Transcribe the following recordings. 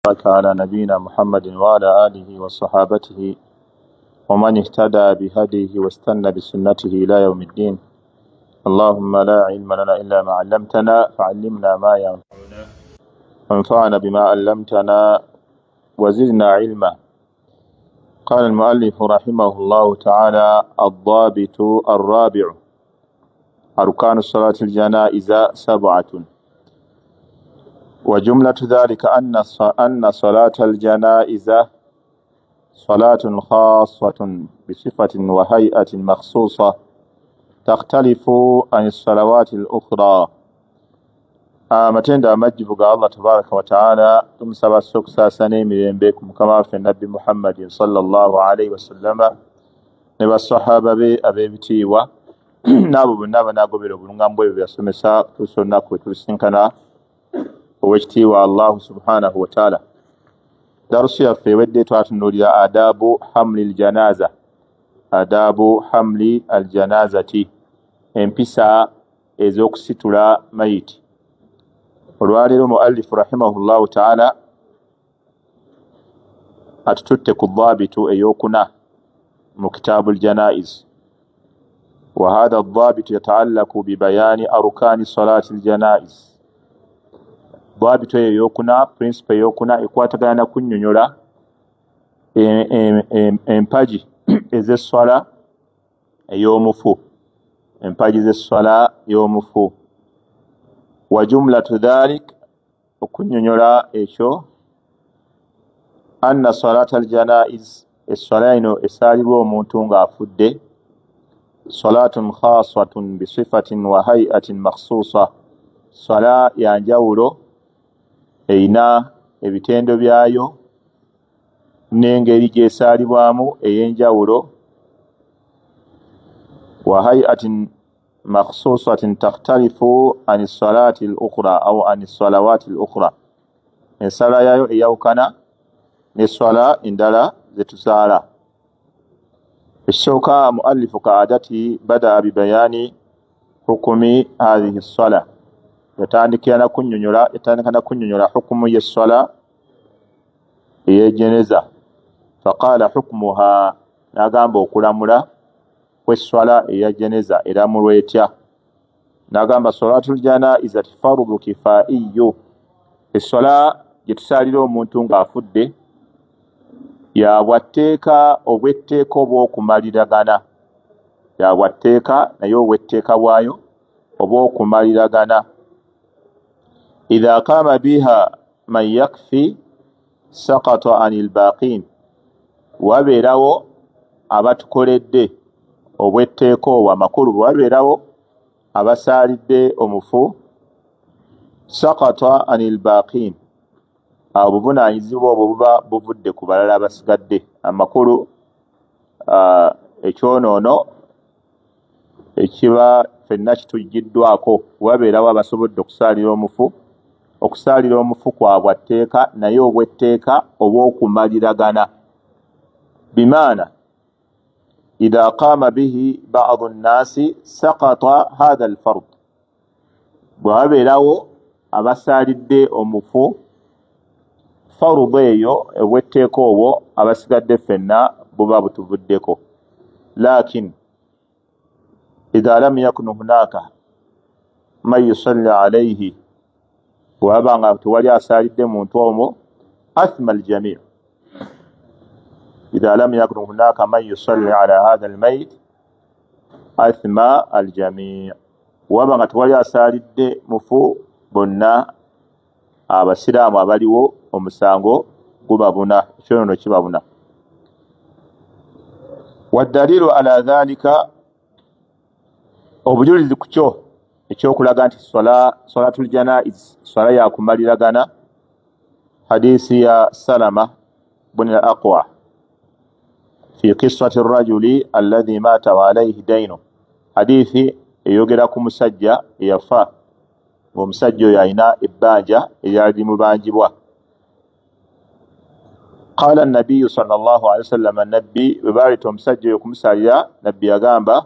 على نبينا محمد وعلى آله وصحابته ومن اهتدى بهديه واستنى بسنته إلى يوم الدين. اللهم لا علم لنا إلا ما علمتنا فعلمنا ما ينفعنا وانفعنا بما علمتنا وزدنا علما. قال المؤلف رحمه الله تعالى: الضابط الرابع: أركان الصلاة الجنائز 7، وجملة ذلك أن صلاة الجنائز صلاة خاصة بصفة وهيئة مخصوصة تختلف عن الصلوات الأخرى. متند مجب الله تبارك وتعالى تمسب السكسى سنين بكم كما في النبي محمد صلى الله عليه وسلم نبى الصحابة أبي بتيوا نابو بنابا نابو بلغنغام بوي بيسمسا تسونا كوتلسنكنا وجتيوا الله سبحانه وتعالى. درسي في ودي تعتنولي آداب حمل الجنازة. آداب حمل الجنازة empisa ezokusitula mayiti. Olwaliro muallif rahimahullahu ta'ala atututte ku dhabitu eyokuna mu kitabul janaiz. Wa hadha adh-dhabit yata'allaqu bi bayani arkani salati al-janaiz. Dhabitu eyokuna, principle eyokuna ekwatagana na kunnyonnyola empaji ez'esswala ey'omufu. empaji z'esswala y'omufu. Wa jumlatu dhalik, okunnyonnyola ekyo, anna salata al-janaiz, esswala ino esaalibwa omuntu ng'afudde, salatun khasatun bisifatin wa hayatin makhsusa, swala ya njawulo eyina ebitendo byayo n'engeri gy'esaalibwamu ey'enjawulo. وهيئة مخصوصة تختلف عن الصلاة الأخرى أو عن الصلوات الأخرى. الصلاة يوكنا الصلاة إندلا زتسالة. الشوكة مؤلف كعادته بدأ ببيان حكم هذه الصلاة. يتعنى كن حكم الصلاة هي جنازة. فقال حكمها نقام بوكولامولا kw'esswala eya jeneza eramulwa etya. N'agamba salatul janaizati fardu kifaiyu, esswala gye tusaalira omuntu ng'afudde ya bwatteeka obwetteeka obw'okumaliragana. Ya bwatteeka naye obwetteeka bwayo obw'okumaliragana. Idha qama biha man yakfi saqata anil baqin, wabeerawo abatukoledde obwetteeka obwo amakulu bwabeerawo abasaalidde omufu, sakata anil baqin, obuvunaanyizibwa obwo buba buvudde ku balala abasigadde. Amakulu ekyonoono ekiba ffenna kitujjiddwako, wabeerawo abasobodde okusaalira omufu. Okusaalira omufu kwa bwatteeka naye obwetteeka obw'okumaliragana. Bimaana إذا قام به بعض الناس سقط هذا الفرض. bwabeerawo abasaalidde omufu, farudu eyo obwetteeka obwo abasigadde ffenna buba butuvuddeko. Lakin idha lam yakun hunaka man yusalli alayhi, bwaba nga tewali asaalidde muntu omwo, athma aljami'. إذا لم يكن هناك من يصلي على هذا الميت أثم الجميع. وما تولي أسالد مفو بنا abasiraamu abaliwo omusango gubabuna, kyono kibabuna. Waddalilu ala dhalika, obujulizi ku kyo ekyokulaga nti salatul janaiz swala yakumaliragana, hadisi ya Salama bin al-Aqwa في قصة الرجل الذي مات وعليه دين. حديثي يوغراكم مسجى يفا ومسجى يعينا إبانجا يجاري مبانجبوا. قال النبي صلى الله عليه وسلم: النبي ببارت ومسجى يكم ساليا نبي أغامبا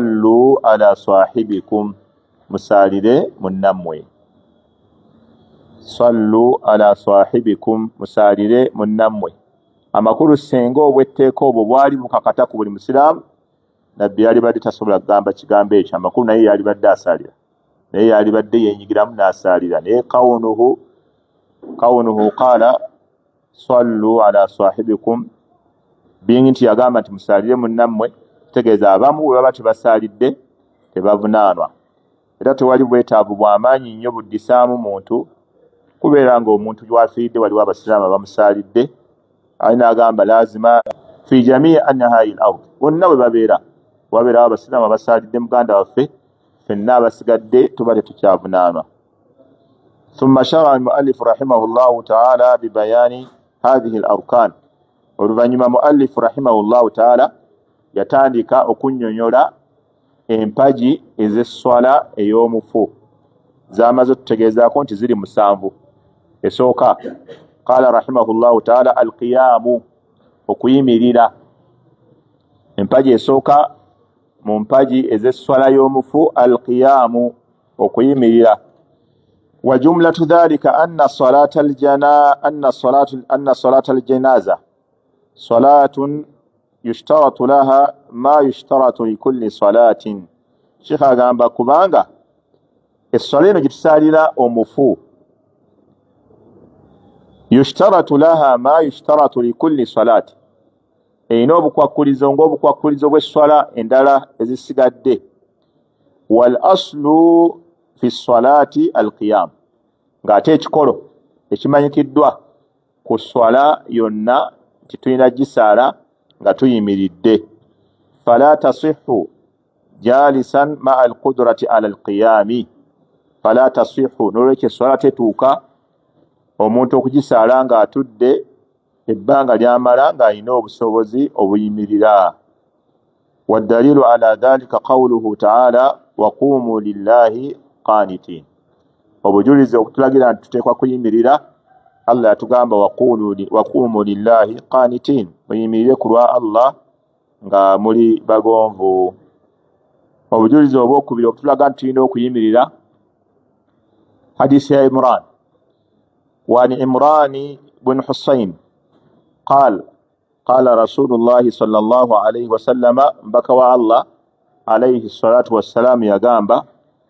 صلوا على صاحبكم مسالده من نموي. sallu ala sahibikum musalire munnammwe. Amakulu senga obwetteeka obwo bwali bukakata ku buli musiraamu, nabbi yali badde tasobola kugamba kigambo ekyo. Amakulu naye yali badde asalira, naye yali badde yenyigiramu n'asalira. Naye kawunuhu qaala sallu ala sahibikum, bingi nti yagamba nti musalire munnammwe, tegeeza abamu bwe baba tebasalidde tebavunaanwa. Era tewali bwetaavu bw'amaanyi nnyo buddisaamu muntu kubeera ng'omuntu gwafiiridde waliwo abasiraamu abamusalidde. Alina agamba lazima fi jamii annahayi al-ard, bonna bwe wabeerawo abasiraamu abasalidde muganda waffe, ffenna abasigadde tuba tetukyavunaanwa. ثم شرع المؤلف رحمه الله تعالى ببيان هذه الأركان. oluvannyuma muallif rahimahullahu taala yatandika okunnyonnyola empagi ez'esswala ey'omufu. Zamaze tutegeezaako nti ziri 7. Esooka qaala rahimahullahu taala alqiyaamu, okuyimirira. Empagi esooka mu mpagi ez'esswala y'omufu alqiyaamu, okuyimirira. Wa jumlatu dhalika anna salata aljanaza salatun yushtaratu laha ma yushtaratu likulli salatin. Sheikh agamba kubanga esswala eno gitusalira omufu, yushtaratu laha ma yushtaratu likulli salati, erina obukwakkulizo ng'obukwakkulizo bw'esswala endala ezisigadde. Wal aslu fi salati alqiyam, ng'ate ekikolo ekimanyikiddwa ku swala yonna nti tulina gisaala nga tuyimiridde. Fala tasihhu jalisan maa alqudrati ala alqiyami, fala tasihhu, n'olwekyo esswala tetuuka omuntu okugisaala ng'atudde ebbanga lyamala ng'alina obusobozi obuyimirira. Waddalilu ala dhalika qawluhu ta'ala waqumu lillahi qanitin. Obujulizi okutulagira nti tuteekwa kuyimirira, Allah yatugamba waqumu lillahi qanitin, muyimirire ku lwa Allah nga muli bagonvu. Obujulizi obwokubiri okutulaga nti tulina okuyimirira, hadisi ya Imran. وعن إمران بن حسين قال قال رسول الله صلى الله عليه وسلم بكوا الله عليه الصلاة والسلام يا جامبا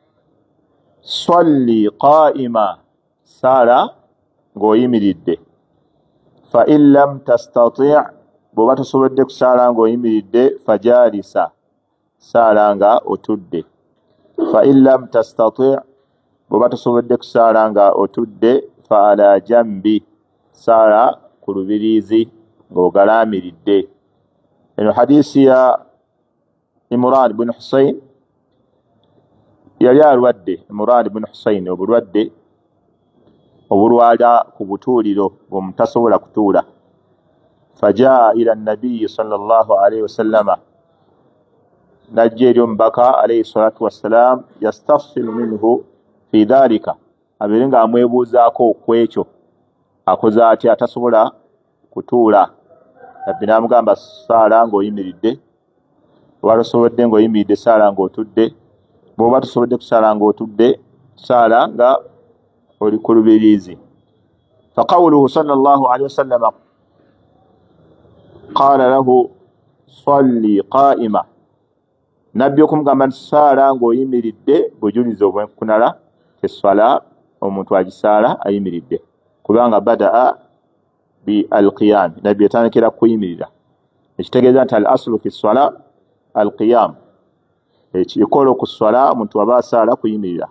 صلي قائما سارة غويمريد فإن لم تستطيع بوبات سودك سارة غويمريد فجالسا سارة غوتود فإن لم تستطيع بوبات سودك سارة غوتود فعلى جنبي سارة كربيريزي غوغلامريد. إنه حديث يا إمران بن حسين yali alwadde. Imran ibn Husayn obulwadde obulwala ku butuuliro omutasobola kutuula. Fajaa ila nabii sallallahu alayhi wasallama, najja eri omubaka alayhi salatu wassalam, yastafsilu minhu fi dhalika, abeere nga amwebuuzaako kwekyo akoze atya atasobola kutuula. Nabbi n'amugamba saala ng'oyimiridde, walosobodde ng'oyimiridde saala ng'otudde, bw'oba tosobodde kusaala ng'otudde saala nga oli ku lubiriizi. Faqawluhu sallallahu alayhi wasallama qaala lahu salli qaa'ima, nabbi okumugamba nti saala ng'oyimiridde bujulizi obw'enkunala esswala omuntu agisaala ayimiridde, kubanga badaa bi alqiyam, nabbi yatandikira kuyimirira. Ekitegeeza nti al aslu fi swala alqiyam, ekikolo ku swala omuntu aba asaala kuyimirira.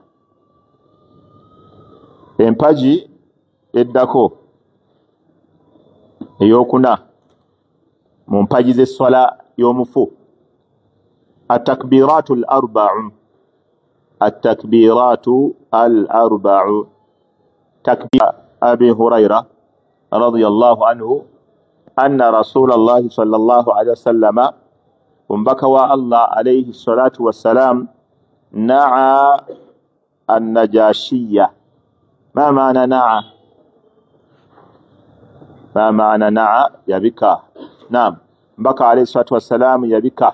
Empagi eddako eyokuna mu mpagi z'esswala y'omufu, التكبيرات الأربع. التكبيرات الأربع. تكبير أبي هريرة رضي الله عنه أن رسول الله صلى الله عليه وسلم ومبكوا الله عليه الصلاة والسلام نعى النجاشية. ما معنى نعى؟ ما معنى نعى؟ يبكى. نعم، بكى عليه الصلاة والسلام يبكى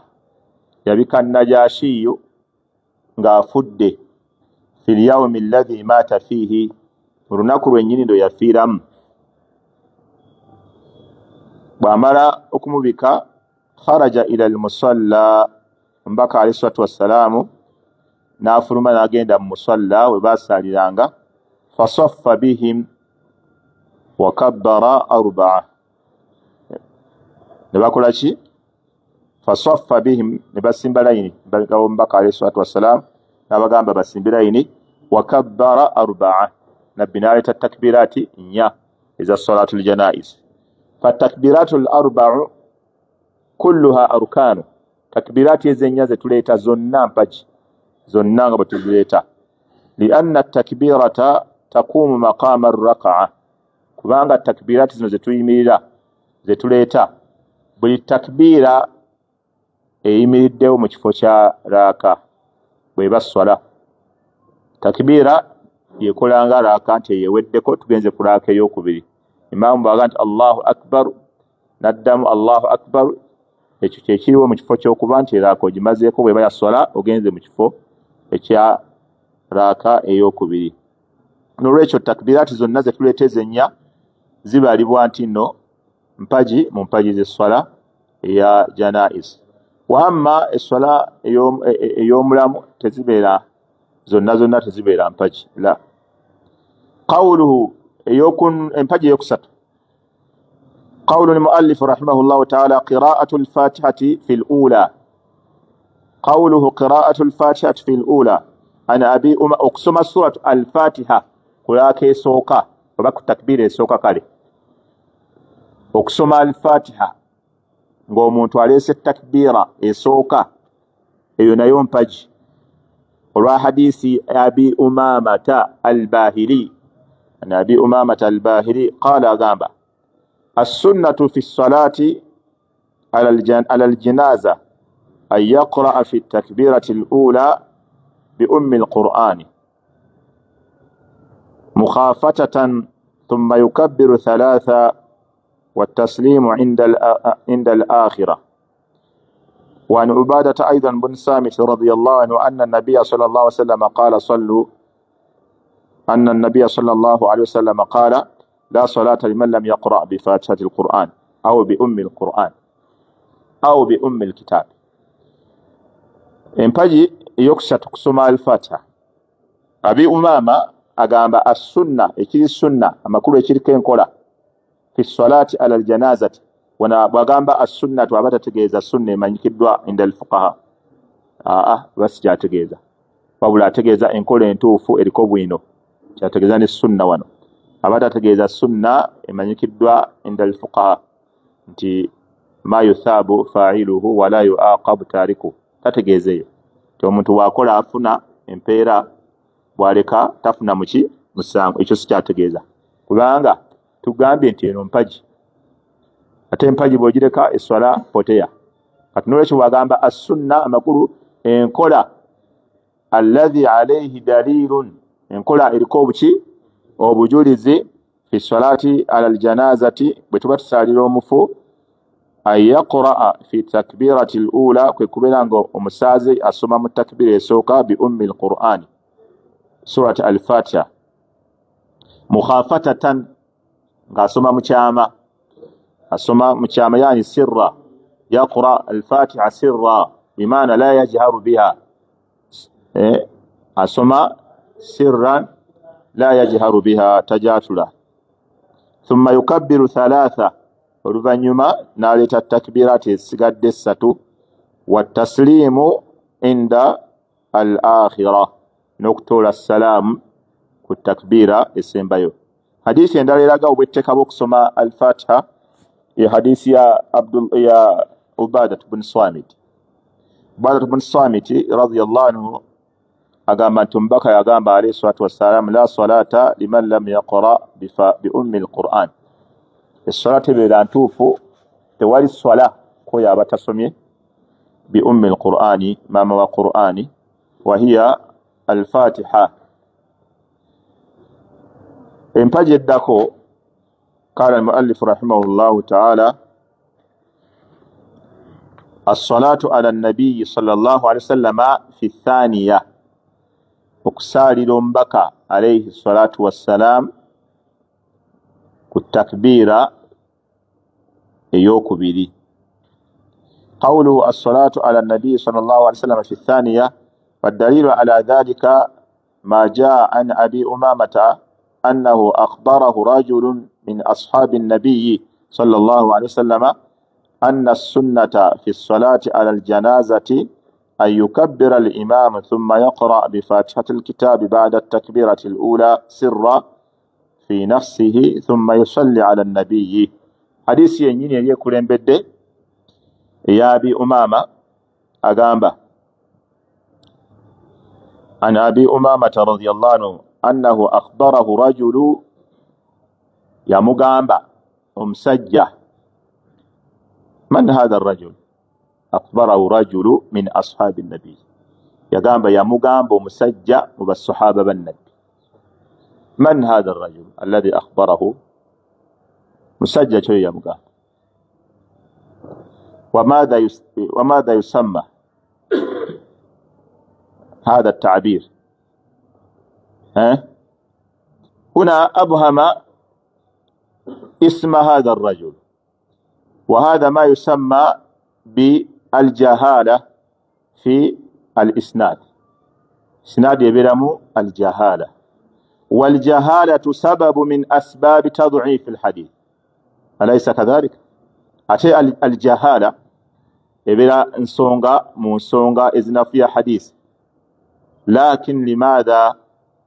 النجاشي ng'afudde في اليوم الذي مات فيه, olunaku lwennyini ndo yafiiramu. Bw'amala okumubika kharaja ila almusalla, omubaka alayhi salatu wassalaamu n'afuluma n'agenda mu musalla we baasaaliranga. Fasaffa bihim wa kabbara arbaa, ne bakola ki? Fasaffa bihim, ne basimba layini emabega w'omubaka alayhi salatu wassalaamu, n'abagamba basimbe layini. Wa kabbara arbaa, nabbi n'aleeta takbiraati 4 eza salaatul janaiz. Fatakbiraatu al-arba'u kulluha arkaanu, takbiraati ezo 4 zetuleeta zonna mpagi, zonna nga bwe tuzireeta. Lianna takbirata takuumu maqaama arraka'a, kubanga takbiraati zino zetuyimirira zetuleeta, buli takbiira eyimiriddewo mu kifo kya raaka bweba swala. Takbiira yekolanga raaka nti eyeweddeko tugenze ku raaka ey'okubiri. Imaamu bw'aga nti Allahu akbar, n'addamu Allahu akbar, ekyo kyekiriwo mu kifo ky'okuba nti raaka ogimazeeko bweba ya swala ogenze mu kifo ekya raaka ey'okubiri. N'olwekyo takbiraati zonna zetuleeta ezo 4 zibalibwa nti nno mpagi mu mpagi z'esswala eya janaiz. Wamma esswala ey'omulamu tezibeera zonna tezibeera mpagi la. Qawluhu, empagi eyokusatu. Qawlu al-muallif rahimahullahu ta'ala qira'atu al-fatihati fi al-ula. Qawluhu qira'atu al-fatihati fi al-ula ana abi okusoma suratu al-fatiha kulaaka esooka oba ku takbiira esooka kale. Okusoma al-fatiha ng'omuntu aleese takbiira esooka eyo nayo mpagi, olwa hadisi abi umamata al-bahili. Ana abi umamata al-bahili qala agamba as-sunnatu fi as-salati ala al-janaza an yaqra'a fi at-takbirati al-ula bi ummi al-Qur'ani mukhafatatan thumma yukabbiru 3 والتسليم عند الآخرة. وعن عبادة أيضا بن سامت رضي الله عنه أن النبي صلى الله عليه وسلم قال لا صلاة لمن لم يقرأ بفاتحة القرآن أو بأم القرآن أو بأم الكتاب. empagi eyokusatu kusoma al-Fatiha. Abi Umama agamba as-sunna, ekiri sunna amakulu ekiriko enkola fi salati ala al-janazati, wana bwagamba as-sunnatu aba tategeeza sunna emanyikiddwa inda al-fuqaha. Basi kyategeeza wabula ategeeza enkola entuufu eriko bwino, kyategeeza ne sunna wano. Aba tategeeza sunna emanyikiddwa inda al-fuqaha nti ma yuthabu fa'iluhu wala yu'aqabu tariku, tategeezeyo ti omuntu wakola afuna empeera, bwaleka tafuna muki musango. Ekyo si kyategeeza, kubanga tugambye nti eno mpagi, ate empagi bw'ogireka esswala poteya. Kati n'olwekyo bwagamba as-sunna amakulu enkola alladhi alayhi dalilun, enkola eriko obuki obujulizi fi salati ala al-janazati, bwe tuba tusaalira omufu an yaqra'a fi takbirati al-ula, kwe kubeera nga omusaazi asoma mu takbira esooka bi ummi al-Qur'ani, surati al-Fatiha, mukhafatatan ng'asoma mu kyama, yani sirra, yaqra al-Fatiha sirra bimaana la yajharu biha, asoma sirran la yajharu biha tajatula. Thumma yukabbiru 3, oluvannyuma n'aleeta takbiraati esigadde 3, wa taslimu inda al-akhira, n'okutoola salaamu ku takbiira esembayo. Hadisi endala eraga obwetteeka bw'okusoma al-Fatiha ye hadisi ya Ubadah bin Samit. Ubadah bin Samit radiyallahu anhu agamba nti omubaka yagamba alayhi salatu wassalamu la salata liman lam yaqra bi ummi al-Qur'an. Esswala tebeera ntuufu, tewali swala ko yaba tasomye bi ummi al-Qur'ani, maama wa Qur'ani, wa hiya al-Fatiha. Empagi eddako qala al-muallif rahimahullahu ta'ala as-salatu ala an-nabiy sallallahu alayhi wasallam fi thaniya, okusaalira omubaka عليه الصلاة والسلام كالتكبير يوكبيري. قوله الصلاة على النبي صلى الله عليه وسلم في الثانية، والدليل على ذلك ما جاء عن أبي أمامة أنه أخبره رجل من أصحاب النبي صلى الله عليه وسلم أن السنة في الصلاة على الجنازة أن يكبر الإمام ثم يقرأ بفاتحة الكتاب بعد التكبيرة الأولى سرا في نفسه ثم يصلي على النبي. حديث ينين يكون بدي يا أبي أمامة أغامبا عن أبي أمامة رضي الله عنه أنه أخبره رجل يا مغامبا مسجى. من هذا الرجل؟ أخبره رجل من أصحاب النبي. يغامبا يا مغامبا مسجى وبالصحابة بالنبي. من هذا الرجل الذي أخبره؟ مسجى شو يا مغامبا. وماذا يسمى هذا التعبير؟ هنا أبهم اسم هذا الرجل، وهذا ما يسمى بالجهالة في الإسناد. إسناد يبرم الجهالة، والجهالة سبب من أسباب تضعيف الحديث، أليس كذلك؟ أتي الجهالة يبرا نسونغا منسونغا إذن فيها حديث، لكن لماذا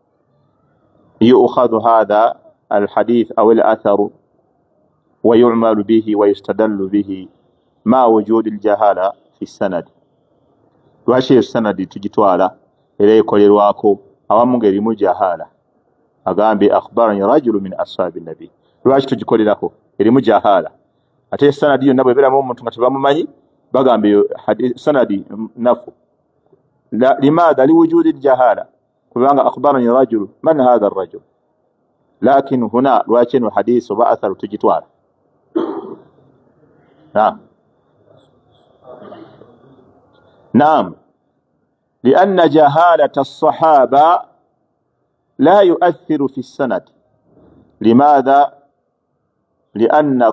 يؤخذ هذا الحديث أو الأثر ويعمل به ويستدل به مع وجود الجهالة في السند؟ لواشي السند تجتوالا إليه كوليرواكو أوامنغري مجهالة أغامبي أخبرني رجل من أصحاب النبي. لواشي تجكولي لكو إليه مجهالة أتي السند ينبو بلا مومنتم كتبامو بغامبي سند نفو. لماذا؟ لوجود الجهالة. أخبرني رجل، من هذا الرجل؟ لكن هنا لواشي حديث وأثر تجتوالا. نعم، لأن جهالة الصحابة لا يؤثر في السند. لماذا؟ لأن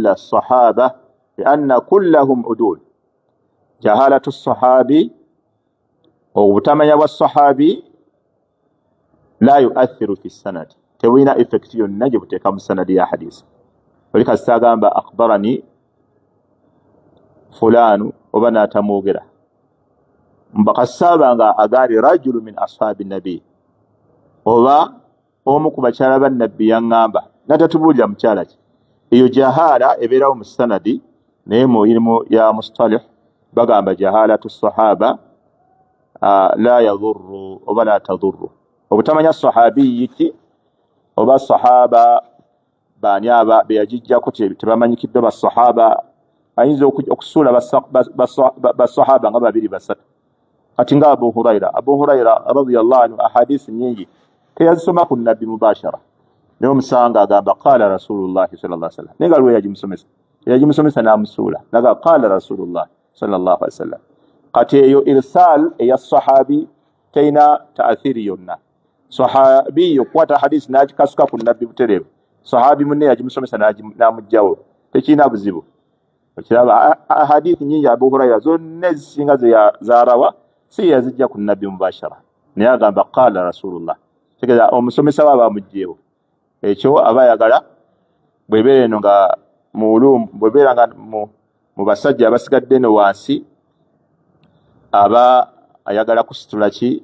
كلهم عدول. جهالة الصحابي وتمنى والصحابي لا يؤثر في السند. توينا إفكتيون نجب تكام السند يا حديث. ولك الساقام أخبرني فلان وبنا تموغرة mbakasaba agari rajulu min ashabi nabi oba omu ku bakyala ba nabbi yaŋŋamba natatubulira mukyala ki. Eyo jahala ebeerawo mu sanadi, naye mu ilimu ya mustalih bagamba jahalatu sahaba la yadhurru oba la tadhurru. Obutamanya sahabiyi ki oba sahaba bani aba beyagijjako tebamanyikidde basahaba, ayinza okusuula basahaba nga babiri basatu. Ati nga Abu Huraira radiyallahu anhu ahadisi nyingi teyazisoma ku nabbi mubashara, naye omusanga agamba qala Rasulullah sallallahu alaihi wasallam. Nenga lwe yagimusomesa namusuula naga qala Rasulullah sallallahu alaihi wasallam. Kati eyo irsal eya sahabi teina taathiri yonna. Sahabi yokwata hadisi n'agikasuka ku nabbi butereevu, sahabi munne yagimusomesa namugjawo, tekina buzibu. Okiraba ahadithi nyingi Abu Huraira zonna ezisinga zarawa si yazijja ku nabbi mubashara, naye agamba qala Rasulullah. Tegeza omusomesa waba mujjeewo, ekyo aba yagala bwebeera eno nga bwebeera nga mu basajja abasigadde no wansi aba ayagala kusitula ki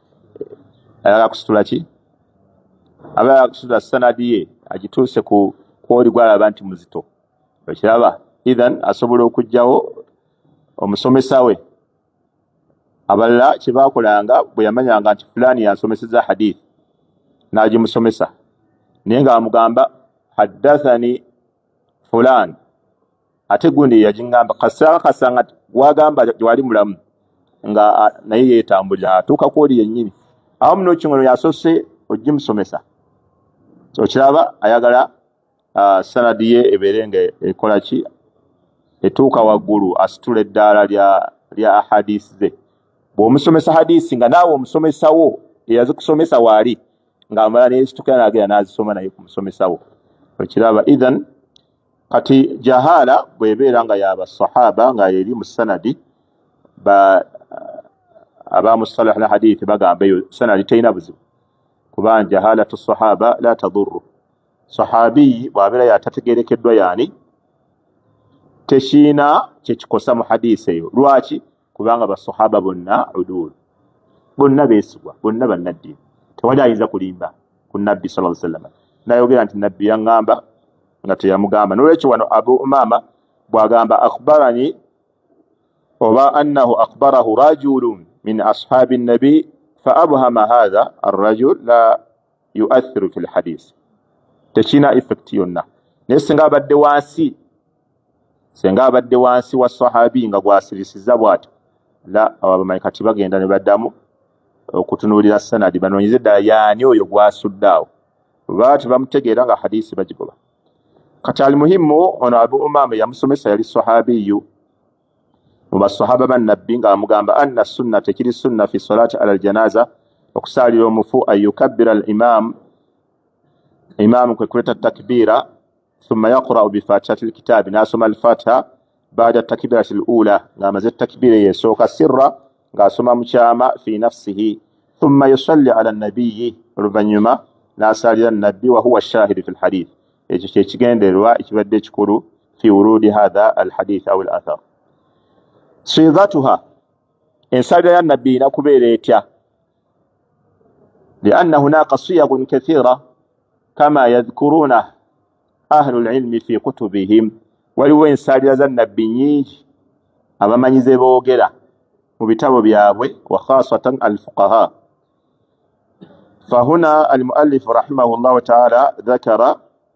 aba yakusitula sanadi ye agituuse ku kwoli gwalaba nti muzito. Okiraba idhan asobola okujjawo omusomesa we. Abalala kyebakolanga bwe yamanyanga nti fulani yansomeseza hadith n'agimusomesa, naye nga amugamba haddathani fulan, ate gundi yagiŋŋamba kasanga wagamba wali mulamu nga naye yeetambulira atuuka kwoli yennyini. Awo muno kingono yasose ogimusomesa. Okiraba ayagala sanadi ye ebeere nga ekola ki, etuuka waggulu, asitula eddaala lya ahadisi ze. Bw'omusomesa hadisi nga naawe omusomesawo eyazikusomesa waali ng'amala n'ezitukira n'agenda n'azisoma naye ku musomesawo okiraba. Idhan kati jahala bw'ebeera nga yaba sahaba nga eri mu sanadi aba mustalah al hadith bagamba eyo sanadi teyina buzibu kubanga jahalatu sahaba la tadurru. Sahabi bw'abeera yatategerekeddwa yani tekiina kyekikosa mu hadisi eyo. Lwaki? Kubanga basahaba bonna udul, bonna beesigwa, bonna bannaddiini, tewali ayinza kulimba ku nabbi sallallahu alaihi wasallam nayogera nti nabbi yaŋŋamba nga teyamugamba. Nolwekyo wano Abu Umama bw'agamba akhbarani oba annahu akhbarahu rajulun min ashabi nabi fa abhama hadha arrajul la yuathiru fi lhadith, tekina effect yonna. Naye singa abadde wansi wa sahabi nga gwasirisiza bw'atyo, la abamanyi kati bagenda ne baddamu okutunuulira sanadi banoonyeze ddala yaani oyo gwasuddaawo, baati bamutegeera nga hadisi bagigoba. Kati alimuhimu ono Abu Umama yamusomesa yali sahabiyu mu basahaba bannabbi ng'amugamba anna sunna, tekiri sunna fi salati ala aljanaza okusaalira omufu an yukabbira al imaamu kwe kuleta takbiira thumma yaqra'u bi fatihati alkitaabi, n'asoma al-fatiha baada takbirati al-ula ng'amaze takbiira yeesooka sirra ng'asoma mu kyama fi nafsihi thumma yusalli ala nabiyyi, oluvannyuma n'asaalira nabbi wa huwa shahidi fi lhadith. Ekyo kyekigendererwa ekibadde ekikulu fi wurudi hatha alhadith aw alathar. Sigatuha, ensalira ya nabbi ina kubeera etya? lianna hunaka siyagun kathira kama yadhkuruna ahlu lilmi fi kutubihim, waliwo ensalira za nabbi nyingi abamanyize boogera mu bitabo byabwe, wa khasatan alfuqaha. فهنا المؤلف رحمه الله تعالى ذكر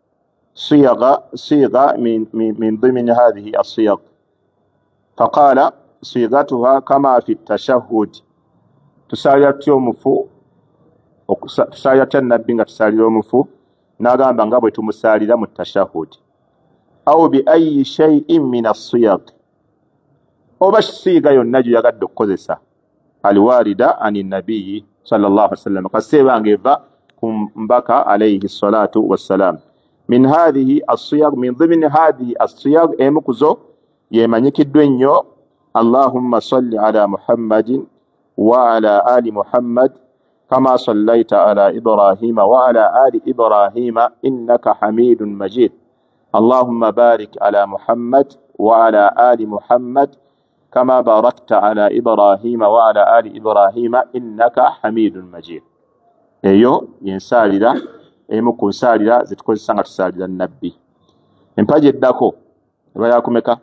صيغة من ضمن هذه الصيغ، فقال صيغتها كما في التشهد، تساليت يومفو تساليت النبي تسالي يومفو نغamba nga bwe tumusalira mu tashahud, au bi ayi shay'in min as-siyaq, oba siga yonna gyagadde okukozesa alwarida ani nabiyyi sallallahu alaihi wasallam kasebanga eva kumbaka alayhi salatu wassalam. Min hadhihi as-siyaq, min dhimni hadhihi as-siyaq, emukuzo yemanyikiddwa ennyo Allahumma salli ala Muhammadin wa ala ali Muhammad kama sallaita ala Ibrahima wa ala ali Ibrahima innaka hamidun majid. Allahumma barik ala Muhammad wa ala ali Muhammad kama barakta ala Ibrahima wa ala ali Ibrahima innaka hamidun majid. Eyo yensalira emu ku nsalira zitukozesa nga tusalira nabbi. Empaji eddako eba yakumeka?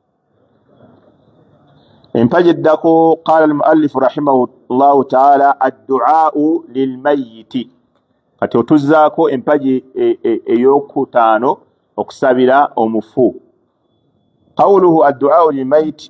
Empaji eddako qala almuallifu rahimahullahu taala adduau lilmayiti. Kati otuzzaako empaji eyokutaano okusabira omufu. Qawluhu adduau lilmayiti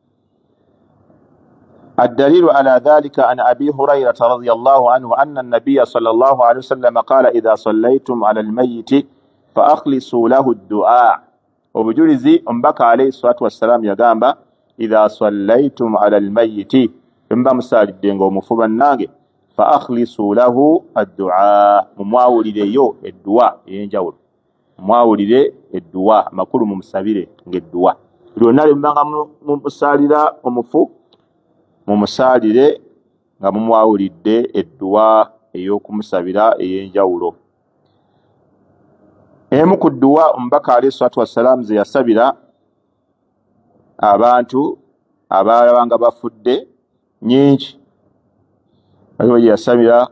الدليل على ذلك عن أبي هريرة رضي الله عنه أن النبي صلى الله عليه وسلم قال إذا صليتم على الميت فأخلصوا له الدعاء. وبجلزي أنبكى عليه الصلاة والسلام يقام إذا صليتم على الميت إنبا مساجد دينغو مفوبا ناغي فأخلصوا له الدعاء. مماولي دي يو الدعاء ينجاول مماولي دي الدعاء مكول ممسابيري الدعاء لونالي مباغا ممسالي ومفو mumusalire nga mumwawulidde edduwa ey'okumusabira ey'enjawulo. Emu ku dduwa omubaka alayhi salatu wassalamu ze yasabira abantu abalabanga bafudde nyingi, waliwo gye yasabira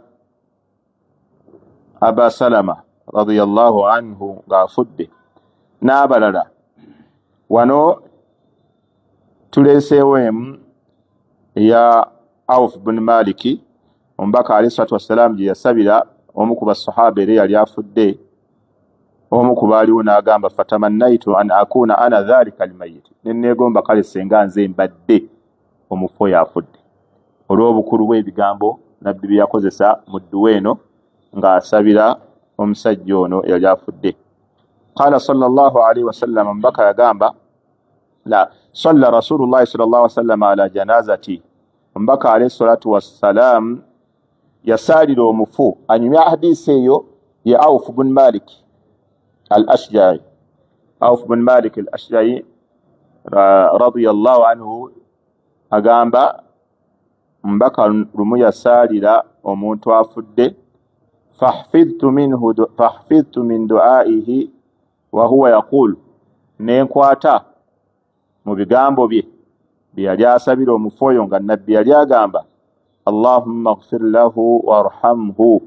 Aba Salama radiyallahu anhu ng'afudde n'abalala. Wano tuleeseewo emu ya Auf bin Maliki, omubaka alayhi salatu wassalamu gye yasabira omu ku basahaba era yali afudde. Omu ku baaliwo n'agamba fatamannaitu an akuna ana dhalika almayit, nenneegomba kale senga nze mbadde omufu oyo afudde, olw'obukulu bw'ebigambo nabbi bye yakozesa mu dduwa eno ng'asabira omusajja ono yali afudde. Qala sallallahu alayhi wasallam, omubaka yagamba la salla rasulullahi sallallahu alaihi wasallam ala janazati, mbaka alayhi salatu wassalam yasalira omufu anyumya hadisi eyo ya Auf bin Malik al-Ashja'i. Auf bin Malik al-Ashja'i radiyallahu anhu agamba mbaka lumu yasalira omuntu afudde fahfidhtu min du'aihi wa huwa yaqulu nenkwata mu bigambo bye yali asabira omufu oyo nga nabbi yali agamba Allahumma ighfir lahu warhamhu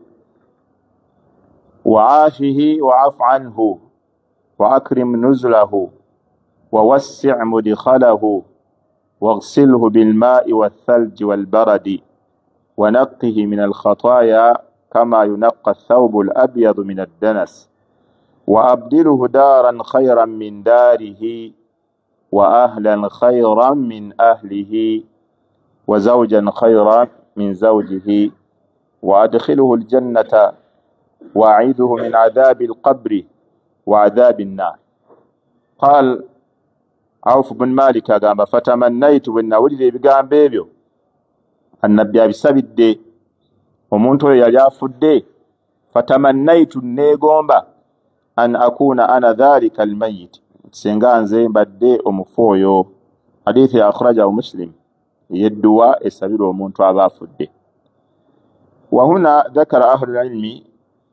wa'afihi wa'af anhu wa akrim nuzlahu wa wassi' mudkhalahu واغسله بالماء والثلج والبرد ونقه من الخطايا كما ينقى الثوب الأبيض من الدنس وأبدله دارا خيرا من داره وأهلا خيرا من أهله وزوجا خيرا من زوجه وأدخله الجنة وأعيذه من عذاب القبر وعذاب النار. قال Auf bin Malik agamba fatamannaitu bwe nawulira ebigambo ebyo annabbi abisabidde omuntu oyo yali afudde fatamannaitu neegomba an akuna ana dhalika almayit singa nze mbadde omufu oyo. Hadithi akhrajahu Muslim yedduwa esabira omuntu aba afudde. Wahuna dhakara ahlu alilmi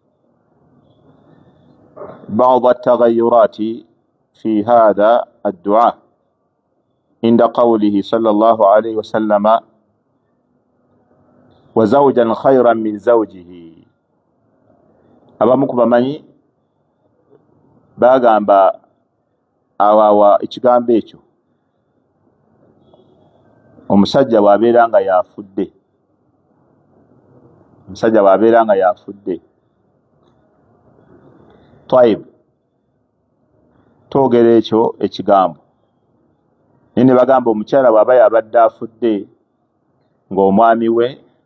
بعض التغيرات في هذا الدعاء عند قوله صلى الله عليه وسلم وزوجا خيرا من زوجه. abamuku bamanyi bagamba awawa ekigambo ekyo omusajja bw'abeera nga yafudde, omusajja bw'abeera nga yafudde Taib twogera ekyo ekigambo nene bagamba omukyala bw'aba yabadde afudde ng'omwami we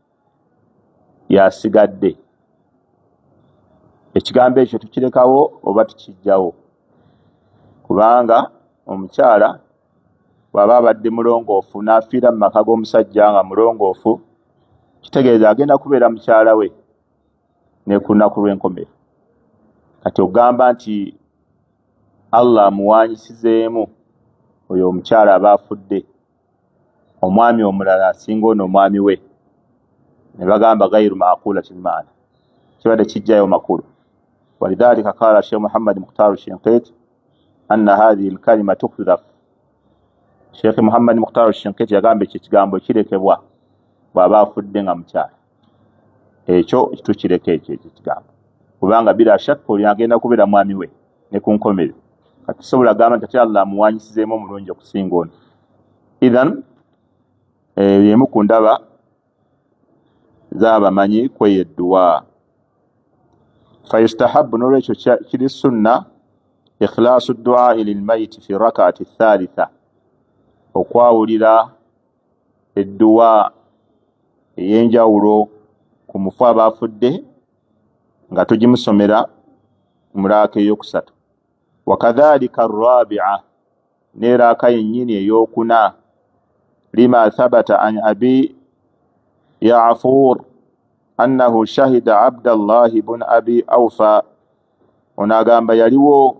yasigadde, ekigambo ekyo tukirekawo oba tukijjawo, kubanga omukyala bw'aba abadde mulongoofu n'afiira mu maka g'omusajja nga mulongoofu kitegeeza agenda kubeera mukyala we ne ku lunaku lw'enkomera. Kati ogamba nti Allah amuwanyisizeemu oyo omukyala aba afudde omwami omulala asinga ono omwami we, ne bagamba gairu maaqulatil maana, kibadde kijjayo makulu. Walidhalika qala Sheikh Muhammad Mukhtar Shinqiti anna hadhihi alkalima tukhdhaf. Sheikh Muhammad Mukhtar Shinqiti yagamba ekyo ekigambo kirekebwa bw'aba afudde nga mukyala, ekyo tukireka ekyo ekigambo kubanga bila shakka oli agenda kubeera mwami we ne ku nkomerero. Kati sobola gamba nti Allah amuwanyisizeemu omulungi okusinga ono. Idhan yemu ku ndaba z'abamanyi kweyedduwa. Fayustahabu n'olwekyo kiri sunna ikhlaasu du'aa'i lilmayiti fi rakaati thalitha, okwawulira edduwa ey'enjawulo ku mufu aba afudde nga tugimusomera mu raaka ey'okusatu. Wakadhalika arrabi'a, ne raaka yennyini ey'okuna, lima thabata an abi Ya'fur annahu shahida Abdallah ibn Abi Awfa. Onagamba yaliwo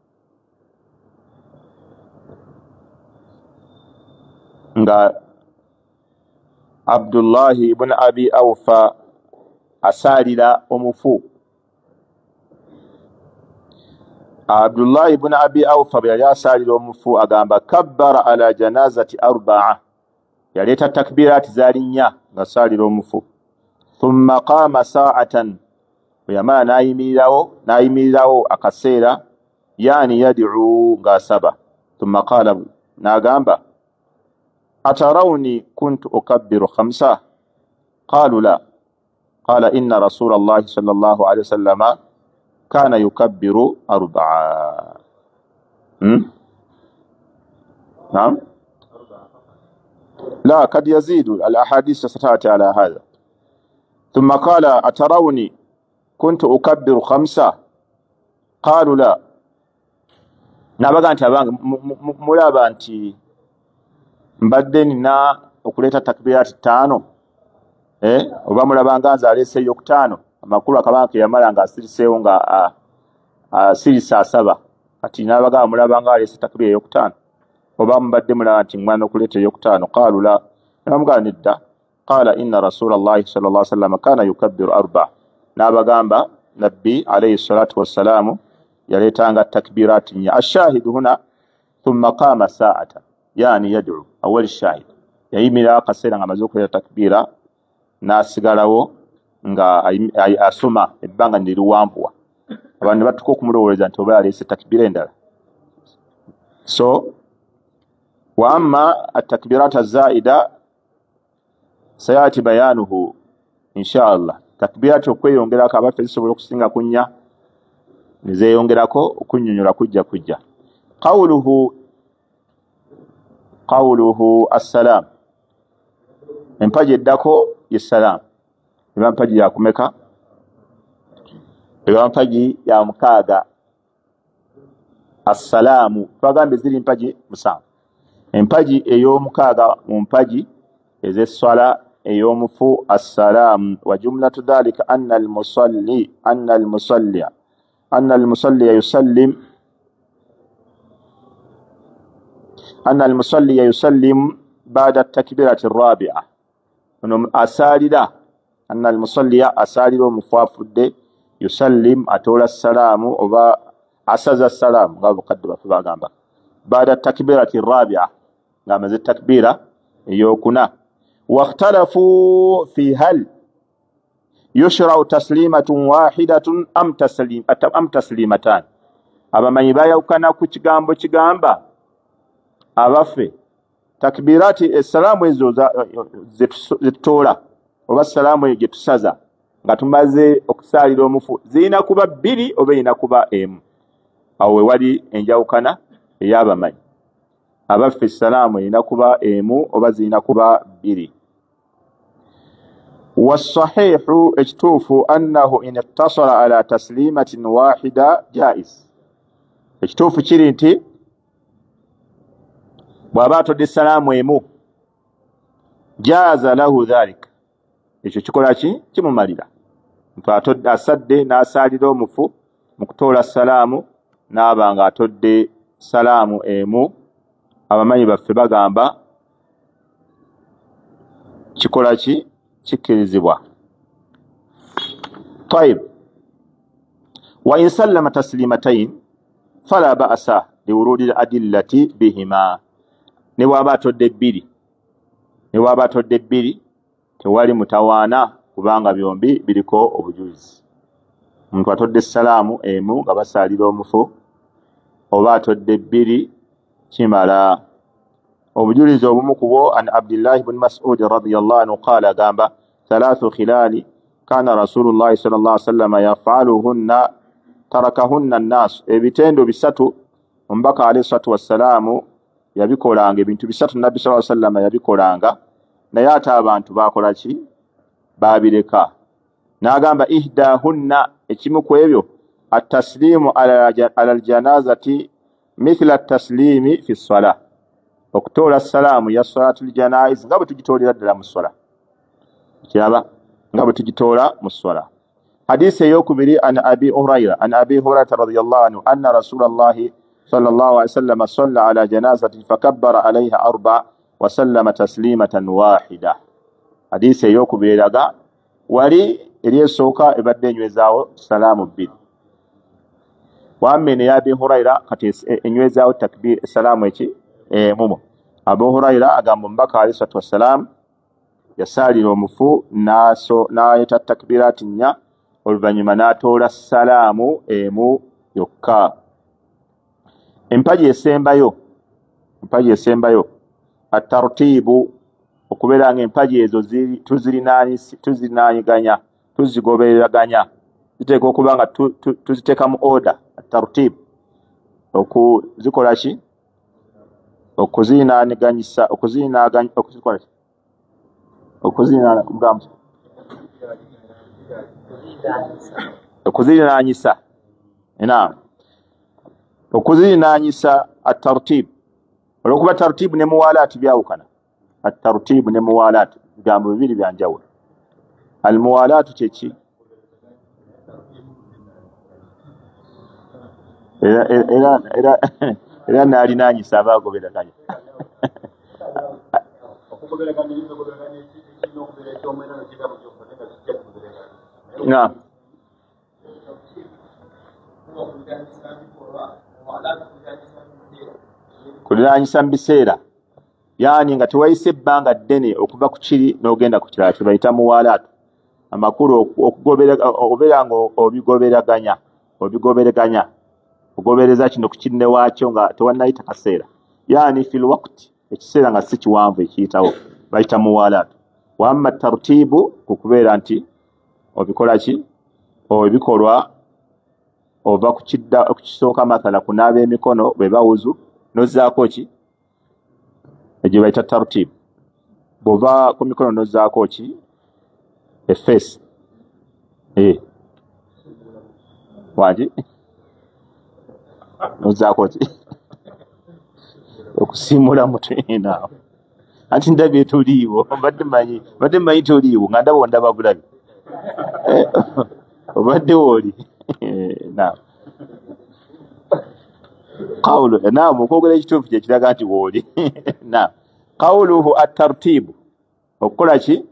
nga Abdullah ibn Abi Awfa asalira omufu. Abdullah ibn Abi Awfa bwe yali asalira omufu agamba kabbara ala janazati arba'a, yaleeta takbirati zaali nnya nga asalira omufu. Thumma qaama sa'atan, bwe yamala n'ayimirirawo akaseera, yani yad'u ng'asaba. Thumma qaala, n'agamba atarawni kuntu ukabbiru khamsa, qaalu la, qaala inna rasulallahi sallallahu alayhi wasallama kana yukabbiru arba'a. نعم لا قد يزيد الأحاديث ستأتي على هذا. ثم قال أتروني كنت أكبر خمسة قالوا لا. nabaga nti abange mulaba nti mbadde nina okuleeta takbirati ttaano, oba mulabanga nze aleeseyo kutaano amakulu akabanke yamala nga asiriseewo nga asirisa asaba kati n'abagamba mulabanga aleese takbira eyokutaano oba mubadde mulaba nti mwana okuleeta eyokutaano qaalu la nabamugamba nedda qaala inna rasula llahi sala llah sallama kaana yukabbiru 4 n'abagamba nabbi alayhi salatu wassalaamu yaleetanga takbiraati 4 ashahidu huna thumma qaama saata yani yad'u awali shahid yayimirao akaseera nga amaze okuleeta takbira n'asigalawo nga asoma ebbanga neriwampuwa abantu ne batuka okumulowoleza nti oba yaleese takbira endala so wa amma atakbirat azaida sayati bayanuhu insha allah takbirati okweyongerako abaffe zisobola okusinga ku 4 nezeyongerako okunyonyola kujja qawluhu assalam empaji eddako yessalam eba mpaji yakumeka eba mpaji ya 6 assalamu twagambe ziri mpaji 7 empaji ey'omukaaga mu mpaji ez'esswala ey'omufu assalamu wa jumlatu dhalika anna almusalli yusallim ba'da at-takbirati ar-rabi'a asalira anna almusalli asalira omufu afudde yusallim atola assalamu oba asaza assalamu nga bukadde bafe bagamba ba'da at-takbirati ar-rabi'a nga amaze takbira eyokuna واختلفوا في هل يشرع تسليمة واحدة أم تسليمتان abamanyi bayawukana ku kigambo kigamba abaffe takbirati essalamu ezo zetutoola oba salaamu eyo gyetusaza nga tumaze okusaalira omufu zirina kuba 2 oba erina kuba emu awo wewali enjawukana ey'abamanyi abaffe salaamu erina kuba emu oba zirina kuba 2 والصحيح اجتوف أنه إن اقتصر على تسليمة واحدة جائز اجتوف كيرينتي باباتو دي السلام ويمو جاز له ذلك ekyo kikola ki kimumalira atodde asadde n'asaalira omufu mu kutoola salaamu n'aba nga atodde salaamu emu abamanyi baffe bagamba kikola ki kikkirizibwa طيب وإن سلم تسليمتين فلا بأس لورود الأدلة بهما نوابا تودde bbiri tewali mutawaana kubanga byombi biriko obujulizi omuntu atodde salaamu emu nga basaalira omufu oba atodde 2 kimala obujulizi obumu kubwo an Abdullah ibn Mas'ud radiyallahu anhu qala gamba 3 khilali kana Rasulullah sallallahu alaihi wasallam yaf'aluhunna tarakahunna an-nas ebitendo bisatu ombaka alayhi salatu wassalamu yabikolanga ebintu bisatu nabbi sallallahu alaihi wasallam yabikolanga naye ate abantu bakola ki babireka n'agamba ihdahunna ekimu ku ebyo at-taslimu ala al-janazati mithla at-taslimi fi as-salah okutoola salaamu ya salatul janaiz nga bwe tugitoolera ddala mu swala kiraba nga bwe tugitoola mu swala hadisi eyokubiri an abi hurairata radiyallahu anhu anna rasulallahi sallallahu alaihi wasallam salla ala janazatin fakabbara alaiha 4 wa sallama taslimatan wahida hadisi eyokubiri eraga wali eryesooka ebadde enywezaawo salaamu 2 wammene ya abi huraira kati enywezaawo takbir salaamu eki mumo Abu Huraira agamba mbaka alayhi salatu wassalam yasaalira omufu n'ayita takbirati 4 oluvannyuma n'atoola salaamu emu yokka empaji esembayo at-tartibu okubeera nga empaji ezo tuzirinaanyiganya tuzigobereraganya ziteeka okuba nga tuziteeka mu order at-tartibu okuzikola ki okuziinaanyiganyisa at-tartib olwokuba tartibu ne muwalaati byawukana at-tartibu ne muwalaati bigambo bibiri byanjawulo almuwalaatu kyeki era naalinaanyisa abaagoberaganya kuliraanyisa mu biseera yaani nga tewayise ebbanga ddene okuva ku kiri n'ogenda ku kirala kyebayita muwalaatu amakulu okubeera nga obigoberaganya ogobereza kino ku kinne waakyo nga tewannayita kaseera yaani fil waqti ekiseera nga si kiwanvu ekiyitawo bayita muwalaatu wamma tartiibu kukubeera nti obikola ki ebikolwa ova okukisooka mathala kunaaba emikono bwe bawuzu nozzaako ki egyo bayita tartiibu bw'ova ku mikono nozzaako ki efeesi wangi nozzaako ki okusiimula mutwe naawe anti ndabye toliiwo mbadde mmanyi toliiwo nga ndaba ondaba bulabi obadde wooli naam qawlu naam okwogera ekituufu kye kiraga nti wooli naam qawluhu attartiibu okukola ki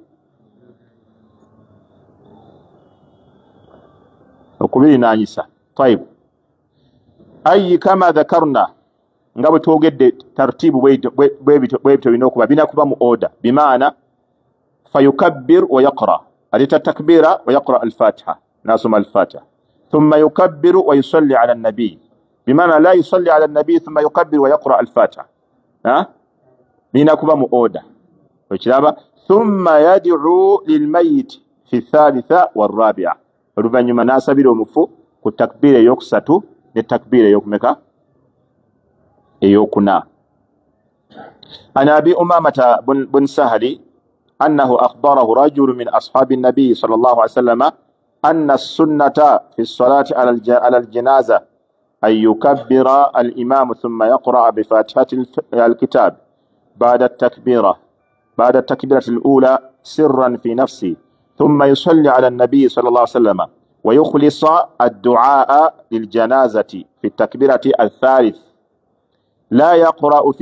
okubirinaanyisa taibu ayi kama dhakarna nga bwe twogedde tartiibu bwebityo birina okuba birina kuba mu oda bimaana fayukabbir wa yaqra aleta takbira wa yaqra alfatiha nasoma alfatiha thumma yukabbiru wa yusalli ala nabii bimaana la yusalli ala nabii thumma yukabbiru wa yaqra alfatiha birina kuba mu oda okiraba thumma yad'u lilmayiti fi thalitha warabia oluvannyuma n'asabira omufu ku takbira eyokusatu ne takbira eyokumeka eyokuna عن أبي أمامة بن سهل أنه أخبره رجل من أصحاب النبي صلى الله عليه وسلم أن السنة في الصلاة على الجنازة أن يكبر الإمام ثم يقرأ بفاتحة الكتاب بعد التكبيرة الأولى سرا في نفسه ثم يصلي على النبي صلى الله عليه وسلم ويخلص الدعاء للجنازة في التكبيرة الثالث لا يقرأ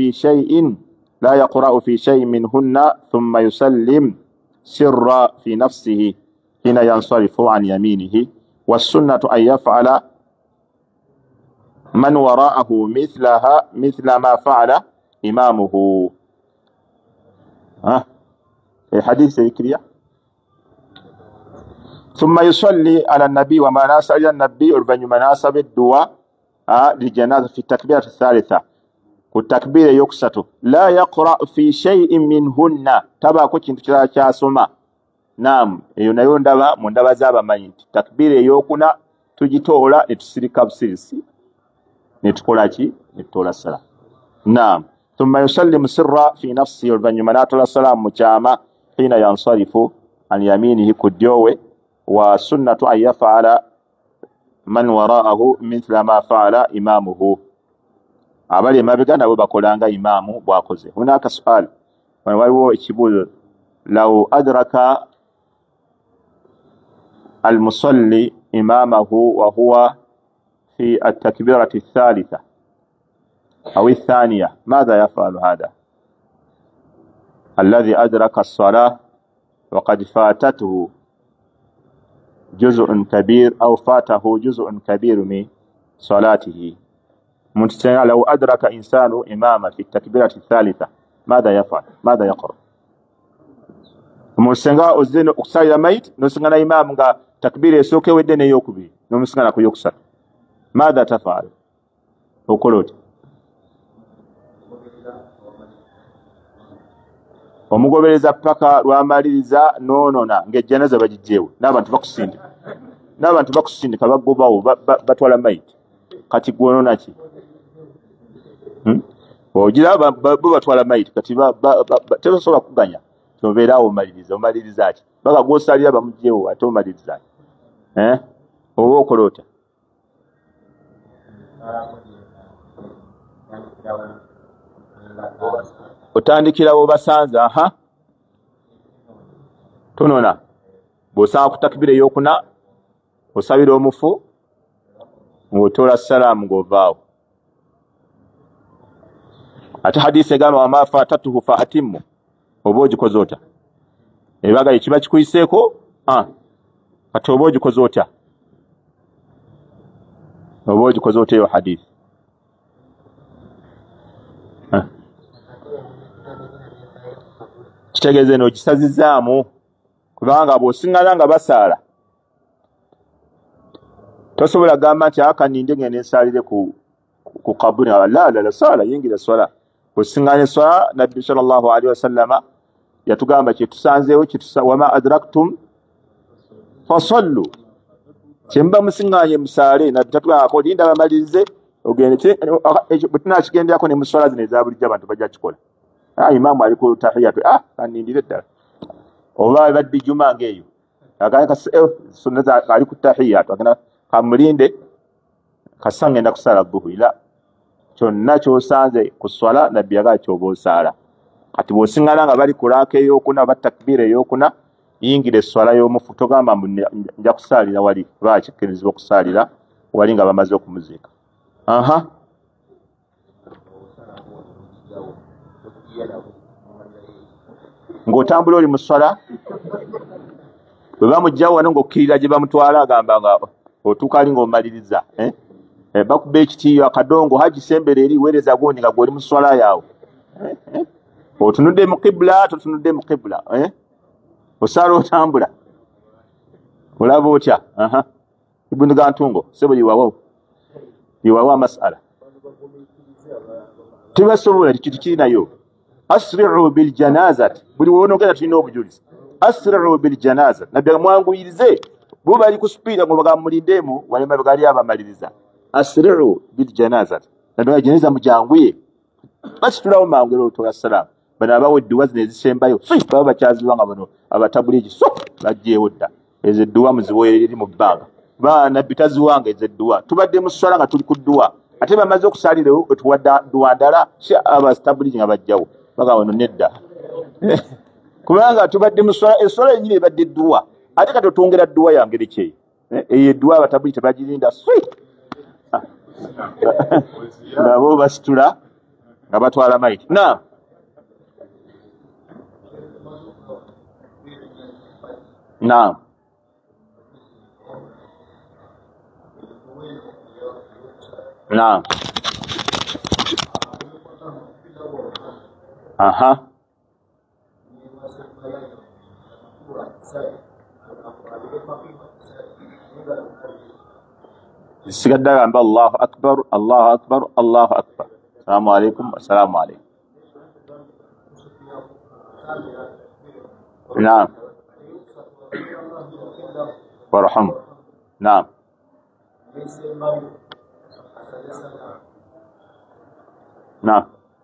في شيء منهن ثم يسلم سرا في نفسه حين ينصرف عن يمينه والسنة أن يفعل من وراءه مثل ما فعل إمامه الحديث ذكريا ثم يصلي على النبي وما ناسب إلى النبي وربما مناسب الدعاء للجنازة في التكبيرة الثالثة والتكبير يكسته لا يقرأ في شيء منهن تبا كنت كاسوما نعم يونايون دابا من دابا زابا مانيت تكبير يوكنا تجيتولا نتسريكا بسيرسي نتقولاتي نتولا السلام نعم ثم يسلم سرا في نفسه والبنيمانات السلام مجامع حين ينصرف عن يمينه كديوه وسنة أن يفعل من وراءه مثل ما فعل إمامه abali emabega nabo bakolanga imaamu bwakoze. Hunaka sual waliwo ekibuuzo law adraka almusalli imamahu wa huwa fi التكبيرة الثالثة أو الثانية ماذا يفعل هذا الذي أدرك الصلاة وقد فاتته جزء كبير أو فاته جزء كبير من صلاته منتسنع لو أدرك إنسان إماما في التكبيرة الثالثة ماذا يفعل ماذا يقرأ منتسنع أزدين أكسايا ميت نسنع إمام تكبير يسوك ودين يوكبي نمسنع كيوكسر ماذا تفعل وقلت omugobereza paka lwamaliriza noonona ng'ejjanaza bagiggyeewo n'abantu bakusindika bagobawo batwala mayiti kati gwonona ki ogira bo batwala mayiti kati tebasobola kuganya tobeeraawo omaliriza ki baka gwosalira bamuggyeewo ate omaliriza ki oba okola ota otandikirawo basanze tunona bw'osanga ku takbira ey'okuna osabira omufu ng'otola salaamu ng'ovaawo. Ate hadisi egamba wama faatatuhu fa atimmu, oba ogikoze ota ebaga ekiba kikuyiseeko kati oba ogikoze ota, oba ogikoze ota eyo hadisi. Kitegeeze n'ogisazizaamu, kubanga bw'osiŋŋana nga basaala tosobola gamba nti akaninde ngende nsaalire ku kabuni. La saala yingira swala. Bw'osiŋŋanya swala, nabbi sallallahu alaihi wasallama yatugamba kyetusanzeewo wama adraktum fasallu, kyemuba musiŋŋanye musaale. Nabbi tatugambako linda bamalirize ogende bwe tunaakigenderako ne muswala zino eza bulijjo abantu bajja kikola. Imaamu ali ku tahiyatu kanindire ddala, oba badde juma ng'eyo ali ku tahiyatu agenda kamulinde kasa ngenda kusala dhuhuri. La, kyonna ky'osanze ku swala nabbi yagaa kyoba osaala. Kati bw'osiŋŋana nga bali kulaaka ey'okuna oba takbiira ey'okuna, yingira esswala y'omufu, togamba mbu nja kusaalira wali, kuba kikkirizibwa okusaalira wali nga bamaze okumuziika. Ng'otambula oli mu swala, bwe bamugjawo wano ng'okkirira gye bamutwala agamba nga otuuka ali ng'omaliriza, bakuba ekitiiyo akadongo hagisembera eri weereza gundi nga gw'oli mu swala yaawe. Otunudde mu qibla, totunudde mu qibla, osaala otambula, olaba otya? Ibuni Gantungo sebo yiwawo amasala tebasobola kintu kirinayo. Asri'u bil janazati, buli woonogera tulina obujulizi. Asri'u bil janazati, nabbi mwanguyirize bo bali ku supiira ngo bagamulindemu wali mabega ali abamaliriza. Asri'u bil janazati, nabbi janaza mujanguye basitulawo mangu ero otola salaamu. Bano abawa edduwa zino ezisembayo baba bakyaziwa nga bano abatabuligi bajjeewo dda ezo edduwa muziwoerere eri mu bbanga. Nabbi taziwanga ezo edduwa. Tubadde mu swala nga tuli ku dduwa, ate bamaze okusalirawo otuwadda dduwa ndala abatabuligi nga bajjawo baga wano nedda. Kubanga tubadde mu swala, esswala yennyini ebadde edduwa, ate kati otwongera dduwa ya ngeri ki? Eyo edduwa abatabuligi tebagirinda nabo basitula nga batwala maiti. Naam. Naam. Sigadde agamba Allahu akbar, Allahu akbar, Allahu akbar. Assalamu alaikum, assalamu alaikum. Naam. Warham. Naam. Naam.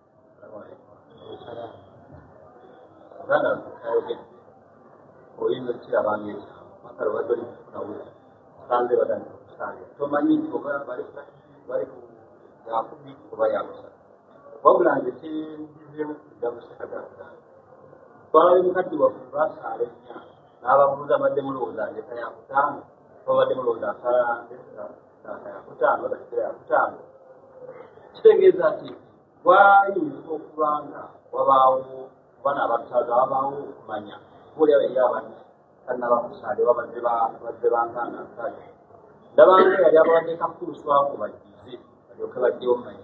Kitegeeza nti wayinza okubanga wabaawo bana abasaza wabaawo okumanya boliawo eri abantu kannaba kusaale babadde bankanga nsale ndabanga yali ababadde kakuluswako bagize balyoke baddewo manyi.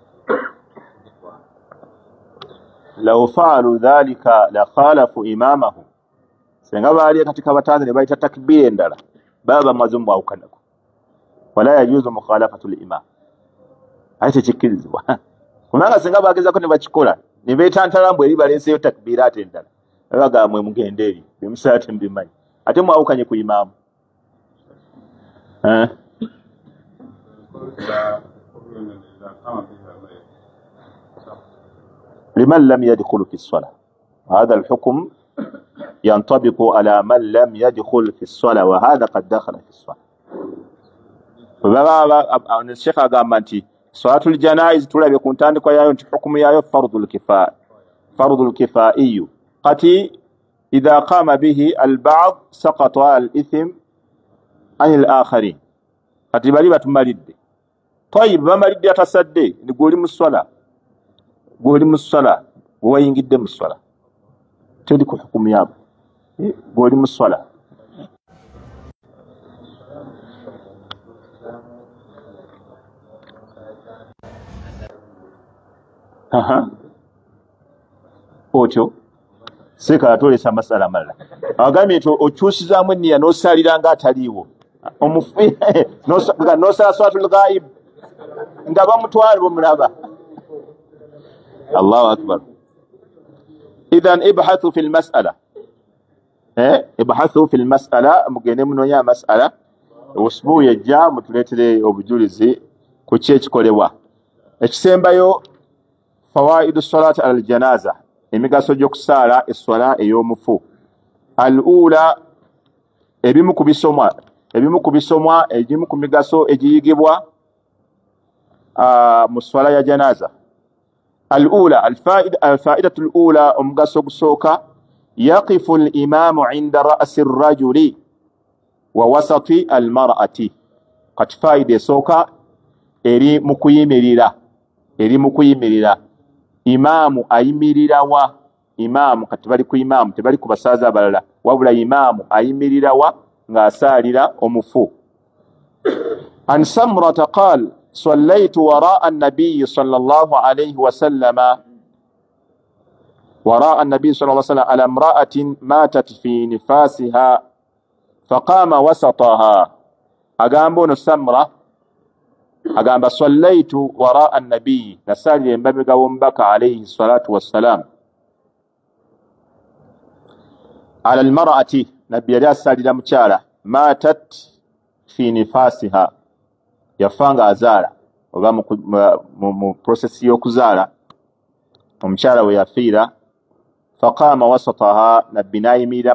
Law faalu dhalika la khalafu imamahu, senga baali katika batanze ne bayita takbira endala baba bamaze omwawukanako. Wala yajuzu mukhalafatu al-imam, ate kikkirizibwa. Kubanga senga bagezako ne bakikola ne beetantala mbwe eri baleeseyo takbiraati endala babaga mwe mugende eri bimusaate mbimanyi ate mwawukanye ku imaamu. لمن لم يدخل في الصلاة، هذا الحكم ينطبق على من لم يدخل في الصلاة وهذا قد دخل في الصلاة. الشيخ أقام أنتي صلاة الجنائز تلعب كنتان كيايو حكم يايو فرض الكفائي قتي إذا قام به البعض سقط الإثم عن الآخرين. أتبالي باتمالد طيب بمالد يتصدي نقول مصلاة قول مصلاة وين قدام الصلاة تدك حكم ياب قول مصلاة Ocho seka atolesa masala mala agambye nti okyusizaamu enniya n'osaalira nga ataliiwo omufi n'osala salatul ghaib nga bamutwala bamulaba. Allahu akbar. Idhan ibhathu fil mas'ala ibhathu fil mas'ala mugende munonya mas'ala osbu yajja mutuleetere obujulizi ku ki ekikolebwa ekisembayo fawaidu salati al janaza emigaso gy'okusaala esswala ey'omufu. Al ula ebimu ku bisomwa egimu ku migaso egiyigibwa mu swala ya janaza. Al ula alfaidatu al ula omugaso ogusooka yaqifu al imamu inda ra'si ar-rajuli wa wasati al mar'ati. Kati faida esooka eri mu kuyimirira imaamu ayimirira wa imaamu kati bali ku imaamu tebali ku basaaza abalala wabula imaamu ayimirira wa ng'asaalira omufu. An Samrata qaal sallaytu waraa an-nabiy sallallahu alayhi wa sallam ala imra'atin matat fi nifasiha faqama wasataha. Agamba ono Samra agamba sallaytu waraa an-nabiy nasaalira emabega w'omubaka alayhi salatu wassalam ala al-mar'ati nabbi yali asaalira mukyala matat fi nifasiha yafanga azaala oba mu process y'okuzaala omukyala we yafiira. Faqama wasataha nabbi nayimirira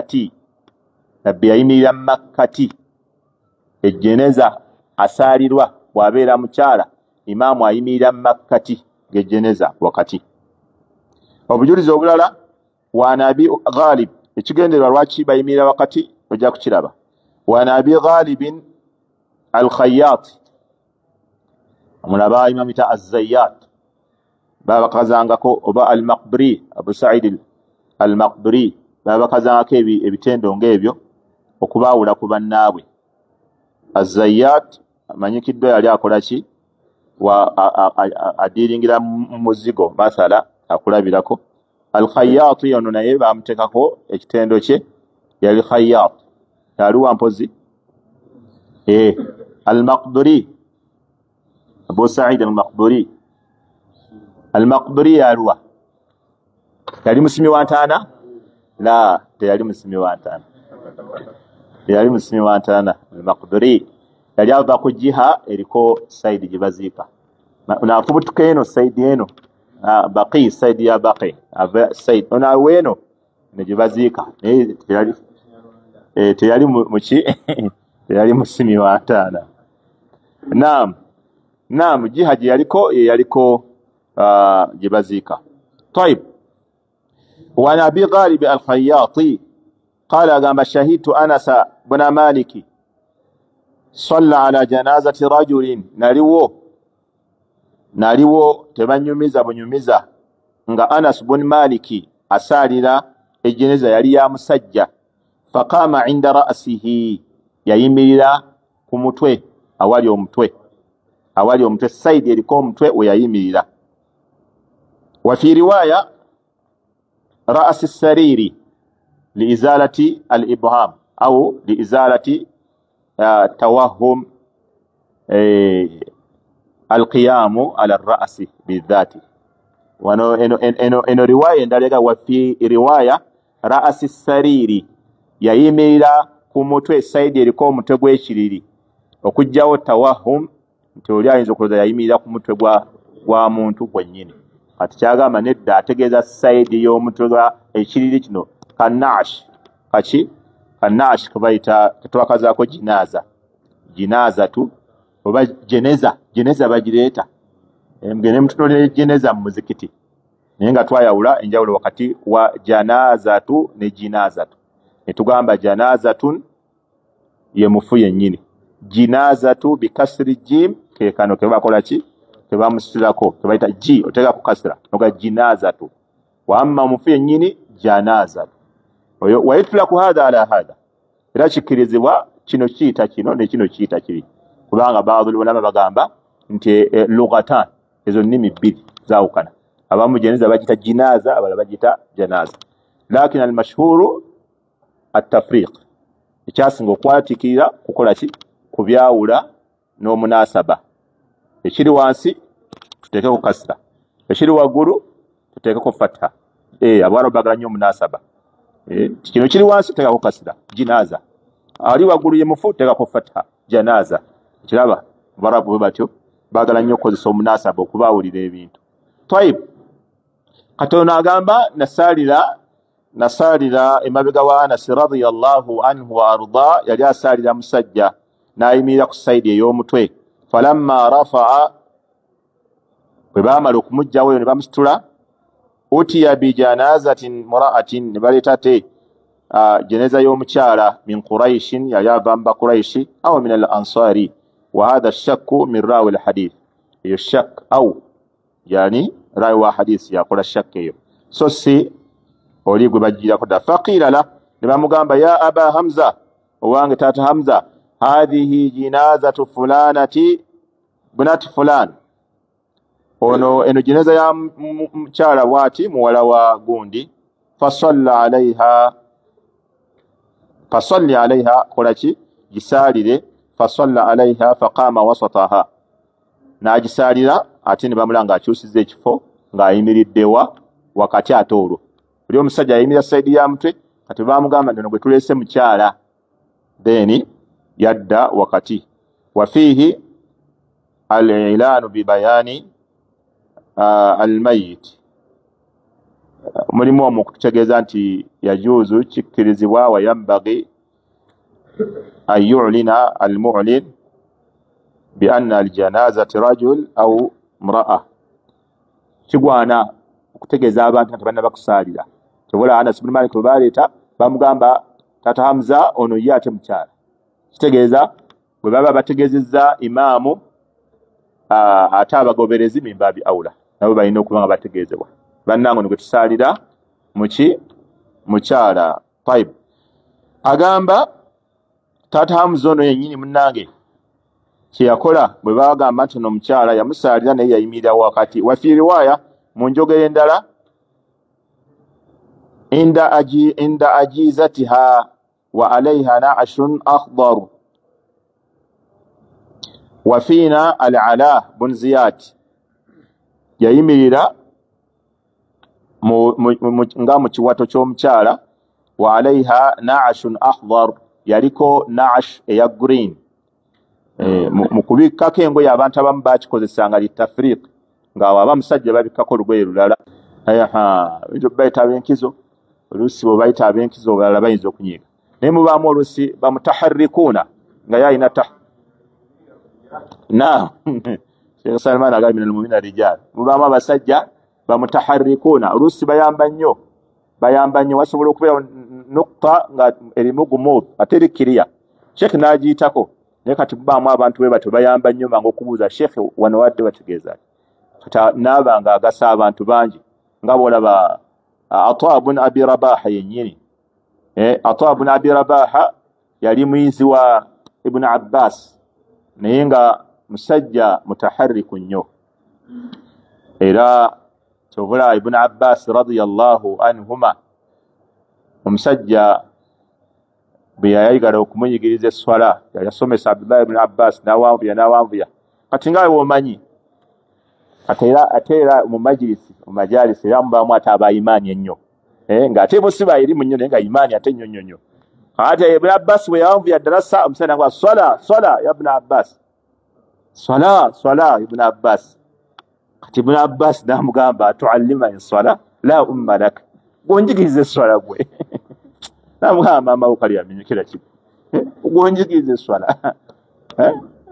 makkati ejjeneza asaalirwa bw'abeera mukyala imaamu ayimirira makkati g'ejjeneza wakati. Obujulizi obulala wa Abi Ghalib ekigendererwa lwaki bayimirira wakati ojja kukiraba. Wa Abi Ghalibin al-Khayyat omulaba imamita az-Zayyat baba bakazangako oba al-Maqburi Abu Sa'id al-Maqburi baba bakazangako ebitendo ng'ebyo okubaawula ku bannaabwe. Az-Zayyat amanyikiddwa yali akola ki adiringira muzigo masala akulabirako. Al-Khayyat yono naye bamutekako ekitendo kye yali Khayyat yaliwa mpozi al-Maqburi Abu Sa'id al-Maqburi yaliwa yali musimi wa ntaana la teyali musimi wa ntaana al-Maqburi yali ava ku jiha eriko saidi gye baziika naafubutuka eno saidi eno Baqi saidi ya Baqi ava saidi ono eno ne gye baziika teyali muki teyali musimi wa ntaana. Naam jiha gye yaliko gye baziika. Tayib wa Abi Ghalib al-Khayyati qala agamba shahidtu Anas bna Maliki salla ala janazati rajulin naliwo tebanyumiza bunyumiza nga Anas bun Maliki asaalira ejjeneza yali ya musajja. Faqama inda ra'sihi yayimirira ku mutwe awali omutwe saidi eriko omutwe we yayimirira. Wa fi riwaya ra'si as-sariri liizalati al-ibham au liizalati توهم القيام على الرأس بالذات. وانو انو رواية ndalega وفي رواية رأس السرير yayimirira ku mutwe saidi eriko omutwe gw'ekiriri okujjawo tawahum nti oli ayinza okuloza yayimirira ku mutwe gwa muntu gwennyini. Kati kyagamba nedda ategeeza saidi y'omutwe gwa ekiriri kino kanash kubayita tetwakazaako jinaza tu oba jeneza bagireeta mugende mutunulire jeneza mu muzikiti naye nga twayawula enjawulo wakati wa janazatu ne jinazatu. Ne tugamba janazatun ye mufu yennyini, jinazatu bikasri jim ke kano ke bakola ki ke bamusirako ke bayita ji otega ku kasra noga jinazatu, wa amma mufu yennyini janazatu. Oyo wayitula ku hadha ala hadha, era kikirizibwa kino kiyita kino ne kino kiyita kiri, kubanga baadhi ulama bagamba nti lughatan ezo nnimi bbiri zaawukana, abamu janaza bagita jinaza abala bagita janaza, lakin almashhuru atafriq, ekyasinga okwatikirira kukola ki kubyawula n'omunasaba. Ekiri wansi tuteeke ku kasra, ekiri waggulu tuteeke ku fatha. Abawala bagala nnyo omunasaba. Kino kiri wansi teeka ku kasra jinaza, ali waggulu ye mufu teeka ku fatha janaza. Kiraba Abarabu bwe batyo bagala nnyo okukozesa omunasaba okubaawulira ebintu. Tayib, Katonda agamba nasaalira emabega wa Anas radiyallahu anhu wa arda, yali asaalira musajja n'ayimirira ku sayidi ey'omutwe. Falamma rafa'a, bwe baamala okumuggyawo eyo ne bamusitula, utiya bijanazatin mura'atin, ne baleeta te jeneza y'omukyala min Quraishin, yali ava mu Bakuraishi aw min al ansari, wa hadha shakku min rawi al hadith. Eyo shak aw yani rawi wa hadith yakola shak eyo, so si oli gwe bajjirako dda. Faqila la, ne bamugamba ya aba Hamza, owange taata Hamza, hadhihi jinazatu fulanati bunati fulan, ono eno jeneza ya mukyala bwati muwala wa gundi. Fasalli alaiha, kolaki gisaalire. Fasalla alaiha faqama wasataha, n'agisaalira ate ne bamulanga akyusizza ekifo ng'ayimiriddewa wakati ate olwo. Buli omusajja ayimirira sayidi ya mutwe, kati bamugamba nno gwe tuleese mukyala, then yadda wakati. Wa fiihi al-ilaanu bi bayaani al-mayyit, mulimu omwo okututegeeza nti yajuuzu kikkirizibwa wa yambagi an yu'lina al-mu'lin bi anna al-janazati rajul aw imra'a, kigwana okutegeeza abantu nti banna bakusaalira. Kyobola Anas ibn Malik bwe baleeta bamugamba taata Hamza ono ye ate mukyala, kitegeeza bwe baba bategeezezza imaamu ate abagoberezi mimbabi awula nabo balina okuba nga bategeezebwa bannange ne gwe tusaalira muki mukyala. Tayib, agamba taata Hamza ono yennyini munnange kyeyakola bwe bagamba nti ono mukyala yamusaalira naye yayimirira wakati. Wa fi riwaya, mu njogera endala, inda ajizatiha wa alaiha na'ashun akhdar. Wa fiina al-Ala bun Ziyad, yayimirira nga mu kiwato ky'omukyala. Wa alaiha na'ashun akhdar, yaliko na'ash eya green. Mu kubikkako engoye abantu abamu bakikozesanga litafriq, ng'awo abamusajja babikkako olugoye lulala. Ebintu bayita ab'enkizo, oluusi bwe bayita ab'enkizo balala bayinza okunyiiga, naye mubaamu oluusi bamutaharrikuuna nga yalina Sheikh Salman agamba min al-mu'minina rijal, mubaamu abasajja bamutaharrikuuna, oluusi bayamba nnyo, wasobola okubeera nukta nga erimu gumud ate eri kiriya. Sheikh n'agiyitako, naye kati mubaamu abantu bwe batyo bayamba nnyo nga okubuuza Sheikh wano wadde bategeeza kati naaba nga agasa abantu bangi nga bw'olaba Ata bun Abi Rabaha yennyini. Ata bun Abi Rabaha yali muyizi wa Ibn Abbas, naye nga musajja mutaharriku nnyo, era kyobula Ibn Abbas radiyallahu anhuma omusajja bwe yayagala okumuyigiriza esswala yasomesa Abdullah ibn Abbas n'awanvuya kati nga bw'omanyi ate era mu majalisi era mubaamu ate aba imaani ennyo, ng'ate bo si ba irimu nnyo naye nga imaani ate nnyo. Ate Ibn Abbas bwe yawanvuya ddalasa, omusajja nga swala ya Ibn Abbas, swala Ibn Abbas. Kati Ibn Abbas n'amugamba tuallima enswala la umma lak, gonjigiriza esswala gwe. N'amugamba maama wo kali yamenyekera kibu, gonjigiriza esswala.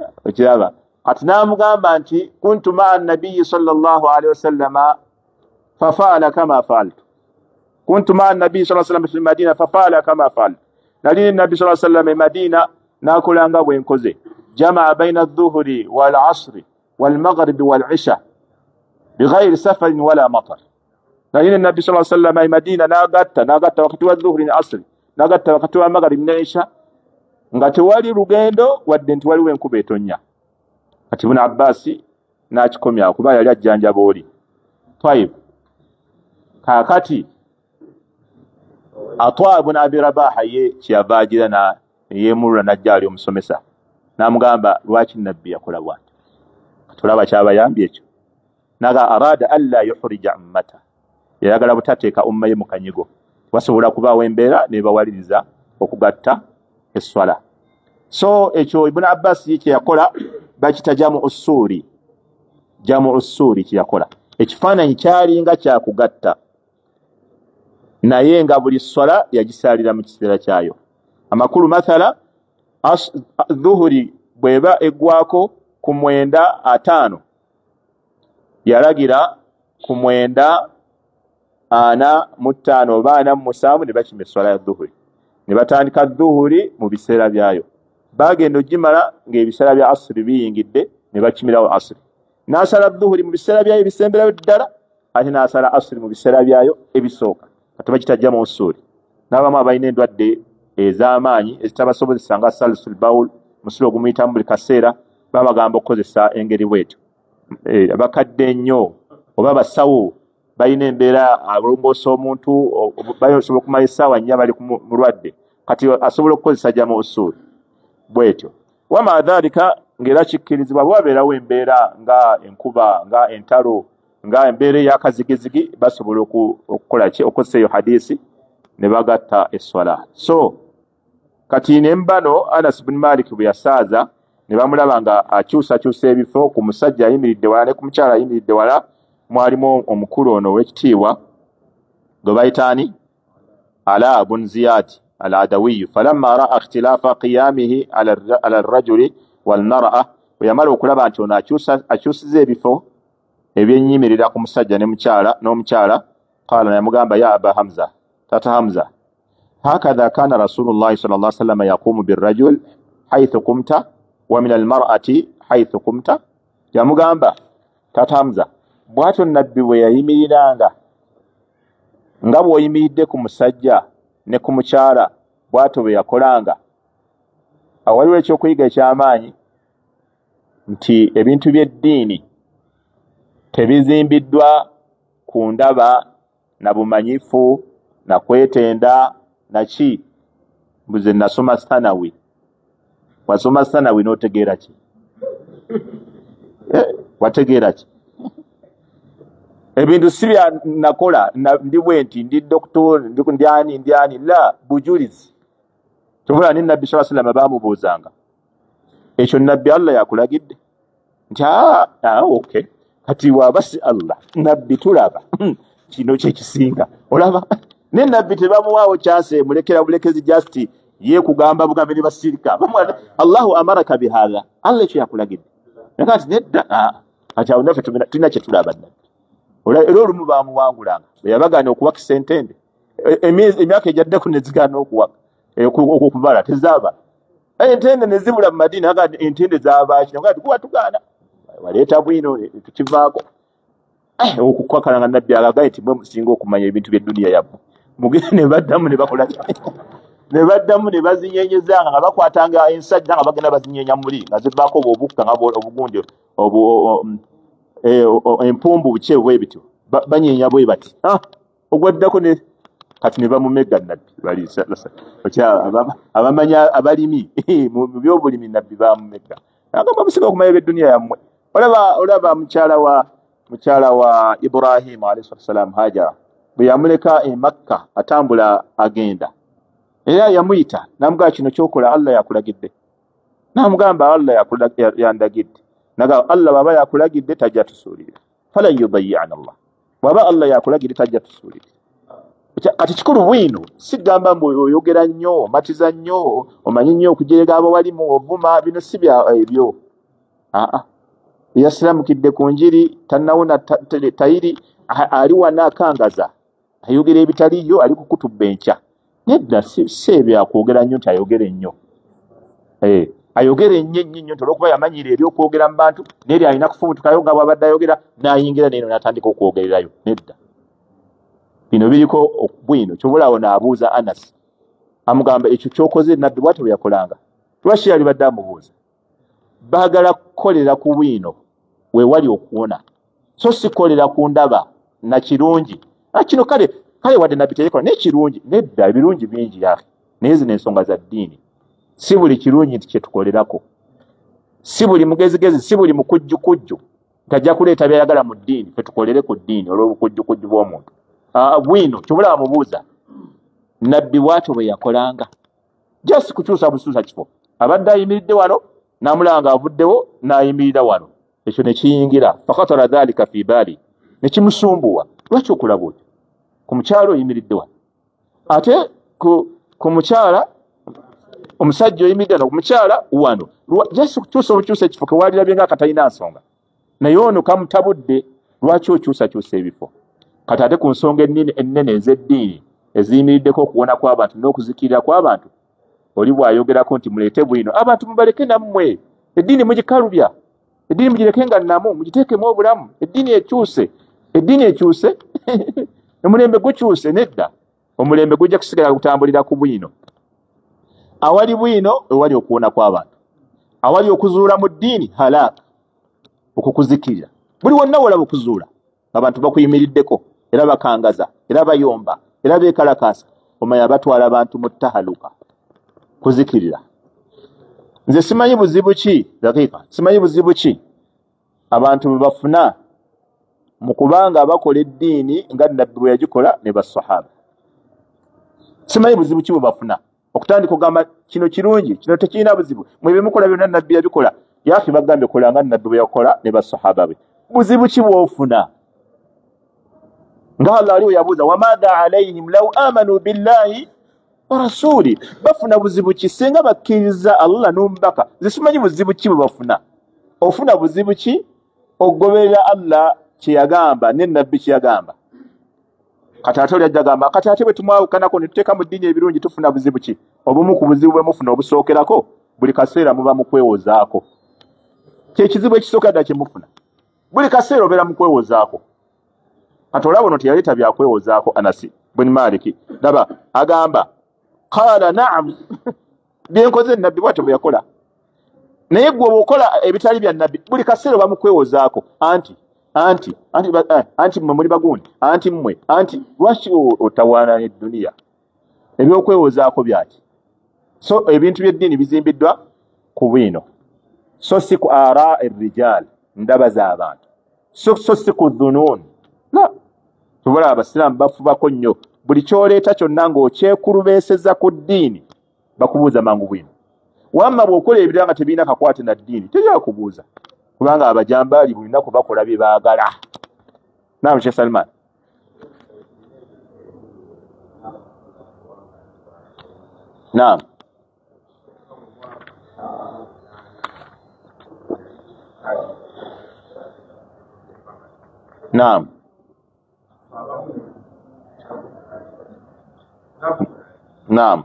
Okiraba, kati n'amugamba nti kuntu ma'a nabiyyi sallallahu alaihi wasallama ففعل كما فعلت كنت مع النبي صلى الله عليه وسلم في المدينة ففعل كما فعلت نالين النبي صلى الله عليه وسلم المدينة ناكل أنغا وينكوزي جمع بين الظهر والعصر والمغرب والعشاء بغير سفر ولا مطر نالين النبي صلى الله عليه وسلم المدينة ناغت وقت الظهر العصر ناغت وقت المغرب والعشاء nga tewali lugendo wadde nti waliwo enkuba etonnya kati Ibn Abbas n'akikomya kuba yali ajjanjaba oli tayib kakati Atwa ibn Abi Rabaha ye kyava agira na yemulula najja ali omusomesa n'amugamba lwaki nabbi yakola bwati tulaba kyabayambye ekyo naga arada alla yuhrija ummata yayagala butateeka umma ye mu kanyigo wasobola kubaawo embeera ne bawaliriza okugatta eswala so ekyo Ibn Abbas yeke yakola bakita jamu usuri kiyakola ekifaananyi kyalinga kyakugatta naye nga buli swala yagisalira mu kiseera kyayo amakulu mathala dhuhuri bweba eggwako ku 9:5 yalagira ku 9:45 oba 47 ne bakima eswala ya dhuhuri ne batandika dhuhuri mu biseera byayo bagenda ogimala ng'ebiseera bya asiri biyingidde ne bakimirawo asiri n'asala dhuhuri mu biseera byayo ebisemberayo ddala ate n'asala asiri mu biseera byayo ebisooka kati bakita mu usuli n'abamu abalina endwadde ez'amaanyi ezitabasobozesa nga salisul baul musiro ogumuyitamu buli kaseera babagamba okukozesa engeri bwetyo abakadde ennyo oba basawo balina embeera alongoosa omuntu basobola okumala essaawa 4 bali ku mulwadde kati asobola okukozesa jamu usuli bwetyo wama dhalika ng'era kikkirizibwa bwabeerawo embeera nga enkuba nga entalo nga embeera ey'akazigizigi basobola okukola ki okukozesa eyo hadisi ne bagatta eswala so kati nembano Anas bin Malik bwe yasaaza ne bamulaba nga akyusakyusa ebifo ku musajja ayimiridde wala ne ku mukyala ayimiridde wala mwalimu omukulu ono w'ekitiibwa gwe bayitaani Ala bun Ziyad al-Adawi falamma ra'a ikhtilafa qiyamihi ala ar-rajuli wal-mar'a yamala okulaba nti ono akyusiza ebifo ebyenyimirira ku musajja n'omukyala qala yamugamba ya Aba Hamza tata Hamza hakadha kana Rasulullah sallallahu alaihi wasallam yaqumu bir-rajul haythu qumta wa min al-mar'ati haythu qumta yamugamba tata Hamza bw'atyo nabbi bwe yayimiriranga nga bw'oyimiridde ku musajja ne ku mukyala bw'atyo bwe yakolanga awaliwo ekyokuyiga eky'amaanyi nti ebintu by'eddiini tebizimbiddwa ku ndaba na bumanyifu na kwetenda naki mbuze nasoma Thanawi wasoma Thanawi n'otegeera ki wategeera ki ebintu si bya nakola ndi bwenti ndi doctor ndi ani la bujulizi tubula ni nabbi sallallahu alaihi wasallam baamubuuzanga ekyo nabbi Allah yakulagidde nti okay kati wabasi Allah nabbi tulaba kino kye kisinga olaba ne nabbi tebamuwaawo chance mulekera bulekezi just ye kugamba bugambire basirika Allahu amaraka bihadha Allah ekyo yakulagidde nakati nedda kati awo naffe tulina kye tulaba nabbi era olumu baamuwangulanga bwe yabagaana okuwaka sentende emyaka ejaddeko ne zigaana okuwaka okubala tezaaba entende ne zibula mu Madiina aga entende zaabaaki nga tukuba tugaana waleeta bwino tukivaako okukwakalanga nabbi agagaye nti mwe musinga okumanya ebintu by'edduniya yammwe mugende ne baddamu ne bakola ne baddamu ne bazinyenyezanga nga bakwatanga ensajja nga bagenda bazinyeenya muli nga zivaako obubukka nga obugundi empumbu bukyebwe bwe bityo banyeenya bwe bati ogwaddako ne kati ne bamumegga nabbi bali abamanya abalimi mu byobulimi nabbi bamumegga agamba musinga okumanya eby'edduniya yammwe olaba mukyala wa Ibrahim alayhi salam Hajara bwe yamuleka e Makka atambula agenda era yamuyita namugamba kino kyokola Allah yakulagidde namugamba Allah yandagidde naga Allah baba yakulagidde tajja tusuulira fala yudayyana Allah baba Allah yakulagidde tajja tusuulira kati kikulu bwino sigamba mbu oyogera nnyo matiza nnyo omanyi nnyo okujerega abo walimu ovuma bino si bya ebyo yasiramukidde ku njiri tannawona tayiri ali wano akangaza ayogera ebitaliyo ali kukutubba enkya nedda si ebyakwogera nnyo nti ayogere nnyo ayogere nnyo nti olwokuba yamanyiira ebyokwogera mu bantu neri alina kufubutukayo nga bwabadde ayogera n'ayingira neno n'atandika okwogererayo nedda bino biriko bwino kyobulaawo n'abuuza Anas amugamba ekyo kyokoze nabbi bwate bwe yakolanga lwaki yali badde amubuuza baagala kukolera ku bwino weewali okuwona so sikolera ku ndaba na kirungi kino kale wadde nabbi teyekola naye kirungi nedda ebirungi bingi yake naye zino ensonga za ddiini si buli kirungi nti kyetukolerako si buli mugezigezi si buli mukujjukujju tajja kuleeta byayagala mu ddiini fetukolere ku ddiini olw'obukujjukujju bw'omuntu bwino kyobulaba mubuuza nabbi bwatyo bwe yakolanga just kukyusa busuusa kifo abadde ayimiridde wano n'amulanga avuddewo n'ayimirira wano ekyo ne kiyingira fakatara dhalika fi baali ne kimusumbuwa lwaki okulaba otyo ku mukyalo oyimiridde wano ate ku mukyala omusajja oyimiridde wano ku mukyala wano just kukyusa obukyusa ekifo kewalirabye nga katalina nsonga naye ono kamutabudde lwaki okyusakyusa ebifo kati ate ku nsonga ennene ez'eddiini eziyimiriddeko okuwona kw'abantu n'okuzikirira kw'abantu oli bw'ayogerako nti muleete bwino abantu mubaleke nammwe eddiini mugikalubya eddiini mugireke nga namu mugiteekemu obulamu eddiini ekyuse omulembe gukyuse nedda omulembe gujja kusigala kutambulira ku bwino awali bwino ewali okuwona kw'abantu awali okuzuula mu ddiini halaaka okukuzikirira buli wonna wolaba okuzuula abantu bakuyimiriddeko era bakangaza era bayomba era beekalakaasa omanya batwala abantu mu tahaluka kuzikirira nze simanyi buzibu ki simanyi buzibu ki abantu bwe bafuna mu kubanga bakola eddiini nga nabbi bwe yagikola ne basahaba simanyi buzibu ki bwe bafuna okutandika ogamba kino kirungi kino tekirina buzibu mwebe mukola byonna nabbi yabikola yaki bagambye kola nga nabbi bwe yakola ne basahaba be buzibu ki bwofuna nga Allah aliwo yabuuza wamadha alaihim law amanu billahi wa rasuli bafuna buzibu ki singa bakkiriza Allah n'omubaka zisimanyi buzibu ki bwe bafuna ofuna buzibu ki ogoberera Allah kyeyagamba ne nabbi kyeyagamba kati ate oli ajja gamba kati ate bwe tumwawukanako ne tuteeka mu ddiini ebirungi tufuna buzibu ki obumu ku buzibu bwe mufuna obusookerako buli kaseera muba mu kwewozaako kyekizibu ekisookera ddala kye mufuna buli kaseera obeera mu kwewozaako kati olaba ono teyaleeta byakwewozaako Anasi bun Maliki laba agamba qala naam byenkoze nabbi bwatyo bwe yakola naye gwe oba okola ebitali bya nabbi buli kaseera oba mu kwewozaako anti mmwe muli bagundi anti mmwe anti lwaki otawaana n'edduniya ebyokwewozaako byaki so ebintu by'eddiini bizimbiddwa ku bwino so si ku ara errijal ndaba z'abantu so si ku dhunuun la tubola abasiraamu bafubako nnyo buli kyoleeta kyonna ng'okyekulubeeseza ku ddiini bakubuuza mangu bwino wamma bw'okola ebirala nga tebirina kakwate na ddiini tejja kubuuza kubanga abajambaali buli lunaku bakola bye baagala naam Sheikh Salman naam naam naam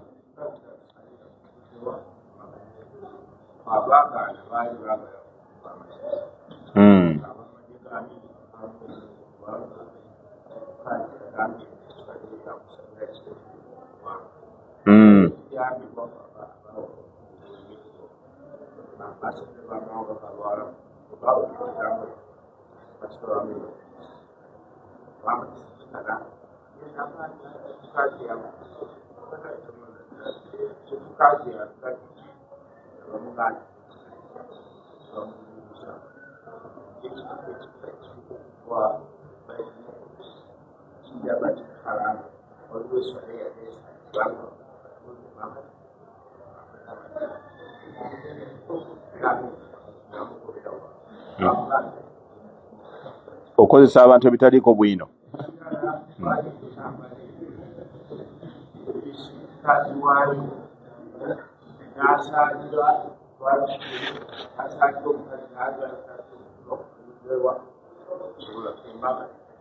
okozesa abantu ebitaliiko bwino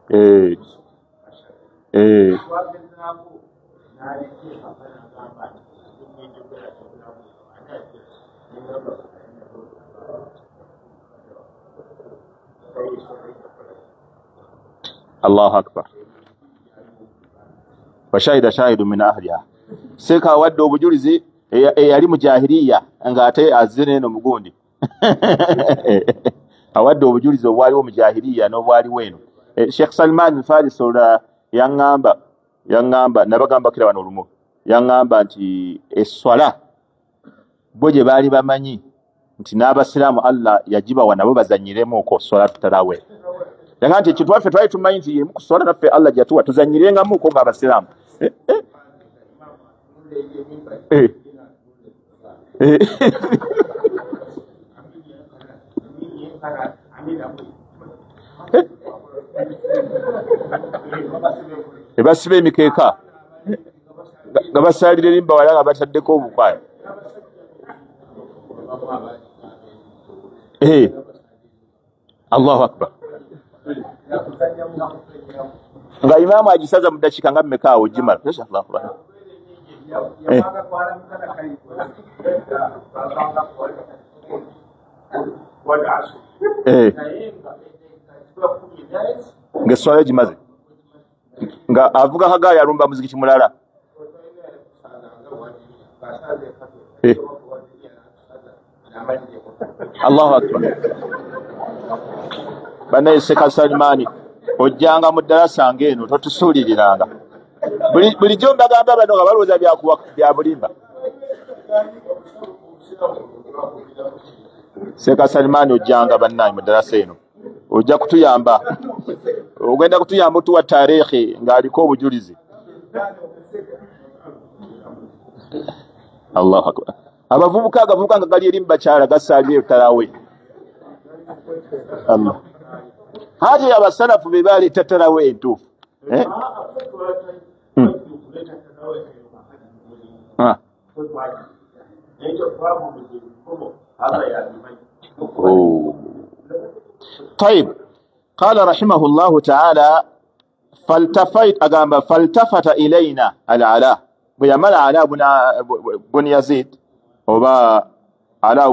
Allahu akbar. Washahida shahidu min ahliha. Seka wadde obujulizi eyali mu jahiliya ng'ate azze eno mugundi. Awadde obujulizi obwaliwo mu jahiliya n'obwaliwo eno. Sheikh Salman al-Farisi yaŋŋamba nabagamba kira wano olumu, yaŋŋamba nti esswala bo gye baali bamanyi nti n'abasiraamu Allah yagibawa nabo bazanyiremuko swala tutalawe. Yaŋŋamba nti kitwaffe twali tumanyi nti yemu ku swala naffe Allah gyatuwa tuzanyirengamuko ng'abasiraamu. Ebasiba emikeeka nga basalira erimba wala nga bataddeko obukwaya. Allahu akbar. Nga imaamu agisaza mu ddakiika nga mmeka awo gimala. Ng'esswala gimaze nga avuga kagaali alumba muzikiti mulala. Allahu akbar. Banaye Seka Salimani ojjanga mu ddarasa ng'eno totusuuliriranga. Bulijjo mbagamba bano nga balowooza bya bulimba. Seka Salimani ojjanga bannaye mu ddarasa eno ojja kutuyamba, ogenda kutuyamba otuwa tarehe ng'aliko obujulizi. Allahu akbar. Abavubuka nga gali eri mu bakyala gasaalira tarawe. Allah. Hati abasalafu be baleeta tarawe entuufu. طيب قال رحمه الله تعالى فالتفت إلينا العلاء بيمال علاء بن يزيد وبا علاء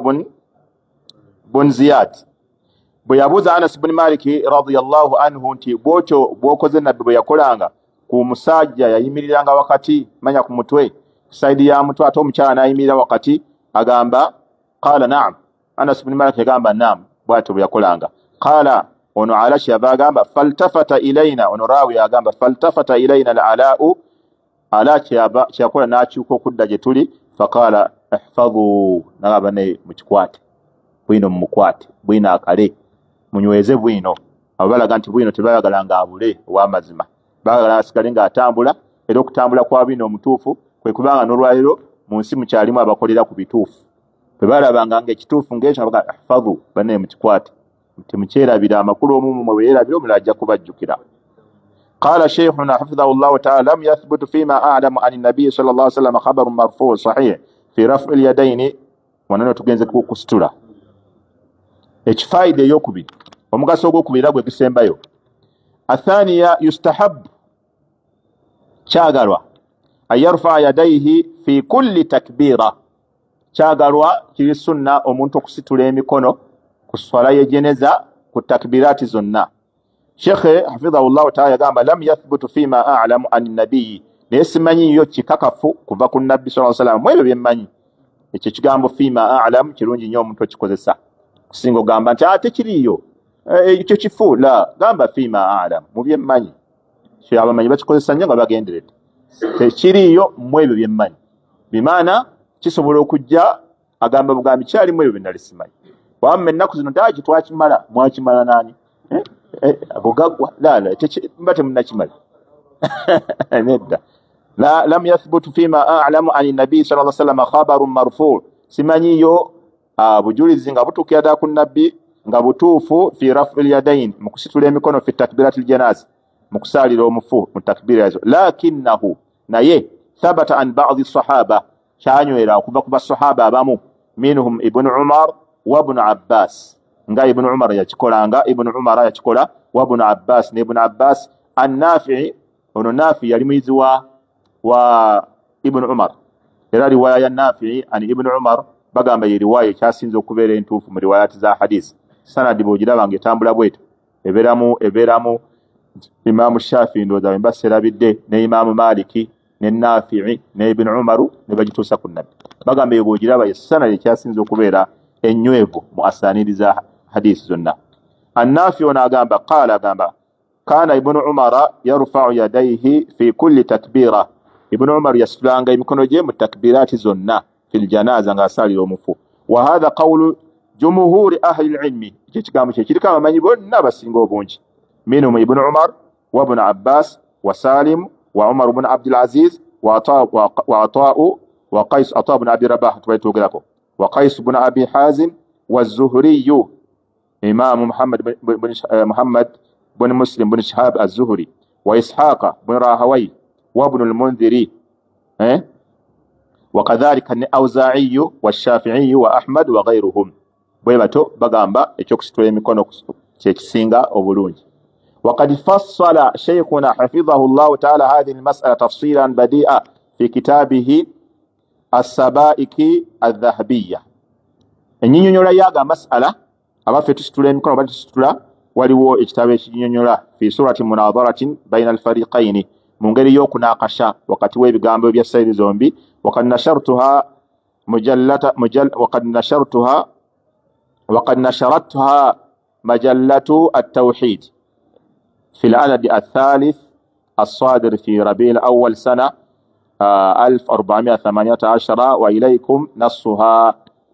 بن زياد بيابوز أنس بن مالك رضي الله عنه انتي بوكوز النبي بيقولanga ku musajja yayimiranga wakati manya ku mutwe saidi ya mutwe ate omukyala nayimirira wakati agamba qala na'am. Anas bin Malik agamba na'am bwatu byakolanga. Qala ono ala shaba agamba faltafata ilaina, ono rawi agamba faltafata ilaina al-ala'u ala kyakola nakyuka okudda gye tuli faqala ihfadhu nagamba ne mukikwate bwino mumukwate bwino akale munyweze bwino. Abalaga nti bwino tebayagalanga abule ow'amazima, bagala asikale ng'atambula era okutambula kwa bino omutuufu kwe kubanga n'olwaliro mu nsi mukyalimu abakolera ku bituufu. Bwe balabanga ng'ekituufu ng'ekyo nga baga ihfadhu banne mukikwate temukyerabira amakulu omumu mwe weerabira omulala ajja kubajjukira. قال شيخنا حفظه الله تعالى لم يثبت فيما أعلم عن النبي صلى الله عليه وسلم خبر مرفوع صحيح في رفع اليدين ونحن تجنز كسترة. فائدة يوكبي ومقاسو كوكبي رغو كسيمبايو. الثانية يستحب شاغروا أن يرفع يديه في كل تكبيرة. شاغروا كي السنة ومنتو كسترة ميكونو كالصلاة يجنزة كالتكبيرات زنة. شيخ حفظه الله تعالى قام لم يثبت فيما أعلم عن النبي نسمني يوتي ككفو كفاكو النبي صلى الله عليه وسلم mwebe byemmanyi ekyo kigambo fima a'lam kirungi nnyo omuntu okikozesa kusinga ogamba nti ate kiriyo ekyo kifu la gamba fima a'lam mu byemmanyi kyo abamanyi bakikozesa nnyo nga bagenderedde tekiriyo mwebyo byemmanyi bimaana kisobola okujja agamba bugambi kyali mwebyo bye simanyi wamma ennaku zino taaki twakimala mwakimala nani bugagwa la mbate munakimala nedda la lam yathbut fima a'lamu an nabi sallallahu alayhi wasallam khabarun marfu' simanyiyo bujulizi nga butukira da ku nabbi nga butuufu fi raf'il yadayn mukusitula emikono fi takbiratil janaz mukusalira omufu mu takbira yazo lakinnahu naye thabata an ba'd as-sahaba chanywera kuva ku basahaba abamu minhum ibn umar wa ibn abbas nga ibn umar yakikolanga ibn umar yakikola wa ibn abbas ne ibn abbas An-Nafi' ono Nafi yali muyizi wa Ibn Umar era riwaya ya Nafi' ani Ibn Umar bagamba ye riwaya kyasinze okubeera entuufu mu riwayati za hadisi. Sanadi bw'ogiraba ng'etambula bw'eto ebeeramu Imaamu Shafi'i ndowooza bwe mbaserabidde ne Imaamu Maliki ne Nafi'i ne Ibn Umaru ne bagituusa ku Nabbi. Bagamba ye bw'ogiraba ye sanadi ekyasinze okubeera ennywevu mu asaanidi za hadisi zonna. An-Nafi' ono agamba agamba kana Ibn Umara yarfa'u yadayhi fi kulli takbira. Ibn Umar yasitulanga emikono gye mu takbirati zonna fil janaza ng'asaalira omufu. Wa hadha qawlu jumhuri ahli al-ilmi. Ekyo kigambo kye kiriko abamanyi bonna abasinga obungi. Minhum Ibn Umar wa Ibn Abbas wa Salim wa Umar ibn Abdul Aziz wa Ata'u wa Qais ibn Abi Rabah tubaitogerako wa Qais ibn Abi Hazim wa Az-Zuhri Imam Muhammad بن مسلم بن شهاب الزهري وإسحاق بن راهوي وابن المنذري وكذلك الأوزاعي والشافعي وأحمد وغيرهم بيبتو بغامبا اتوكستوي ميكونو تشيكسينغا أوبولونج. وقد فصل شيخنا حفظه الله تعالى هذه المسألة تفصيلا بديئا في كتابه السبائك الذهبية. Enyinyonyola yaga mas'ala abafe tusitula emikono batusitula waliwo ekitabo ekinyonyola fi surati munadharatin baina alfariqaini mu ngeri y'okunakasha wakati w'ebigambo bya sayidi zombi. وقد نشرتها مجلة التوحيد في العدد الثالث الصادر في ربيع الأول سنة 1418 وإليكم نصها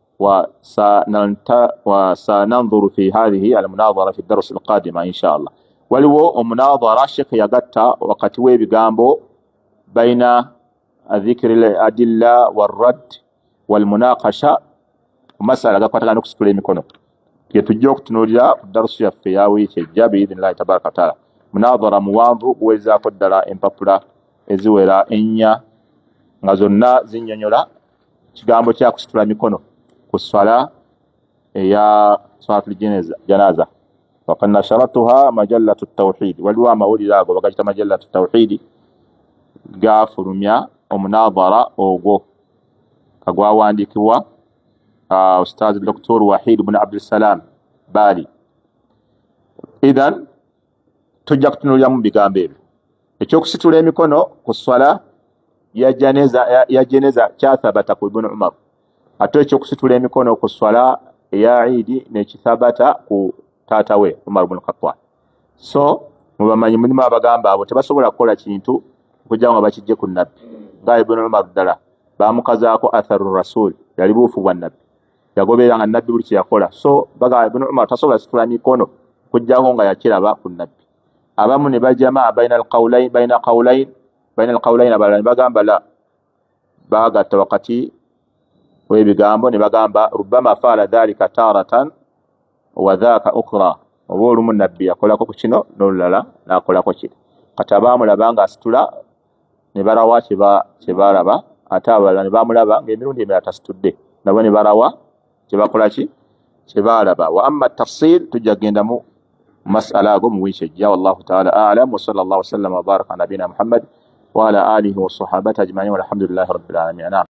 وسننظر في هذه المناظرة في الدرس القادم إن شاء الله. ولو مناظرة شيخ يغتا وقت ويبغامبو بين ذكر الأدلة والرد والمناقشة مسألة قطعا نكسكولي ميكونو يتجوك تنوريا الدرس يفياوي تجا بإذن الله تبارك وتعالى. مناظرة موانظو ويزا قدر إمبابولا إزويرا إنيا غازونا زينيونيولا kigambo kya kusitula mikono ku swala ya salatul janaza. Waqad nasharatuha majallatu at-tawhid waliwo amawulire ago bagayita majallatu at-tawhid gafulumya omunadhara ogwo kagwawandiikibwa Ustaz Dr. Wahid ibn Abdul Salam Bali. Idhan tujja kutunulira mu bigambo ebyo ekyokusitula emikono ku swala ya jeneza kyathabata ku Ibn Umar ate ekyokusitula emikono ku swala ya Eid nekithabata ku taata we Umar ibn Khattab. So mubamanyi mulimu abagamba abo tebasobola kukola kintu okujja nga bakijje ku Nabbi nga Ibn Umar ddala bamukazaako atharu rasul yali buufu bwa Nabbi yagoberanga Nabbi buli kyeyakola. So baga Ibn Umar tasobola situla mikono kujjaho nga yakiraba ku Nabbi. Abamu ne bajamaa baina alqawlayn abalala ne bagamba la bagatta wakati w'ebigambo ne bagamba rubbama faala dhalika taratan wa dhaaka ukhra. Oba olumu Nabbi yakolako ku kino n'olulala n'akolako kiri. Kati abaamulaba nga asitula ne barawa kyebalaba ate abalala ne bamulaba ng'emirundi emirala tasitudde nabo ne barawa kyebakola ki kyebalaba. Wa amma tafsil tujja kgenda mu mas'ala ago mu wiiki ejja. Wallahu ta'ala a'lam wa sallallahu wa sallama wa baraka ala nabina Muhammad wa ala alihi wa sahbihi ajma'in walhamdulillahi rabbil alamin.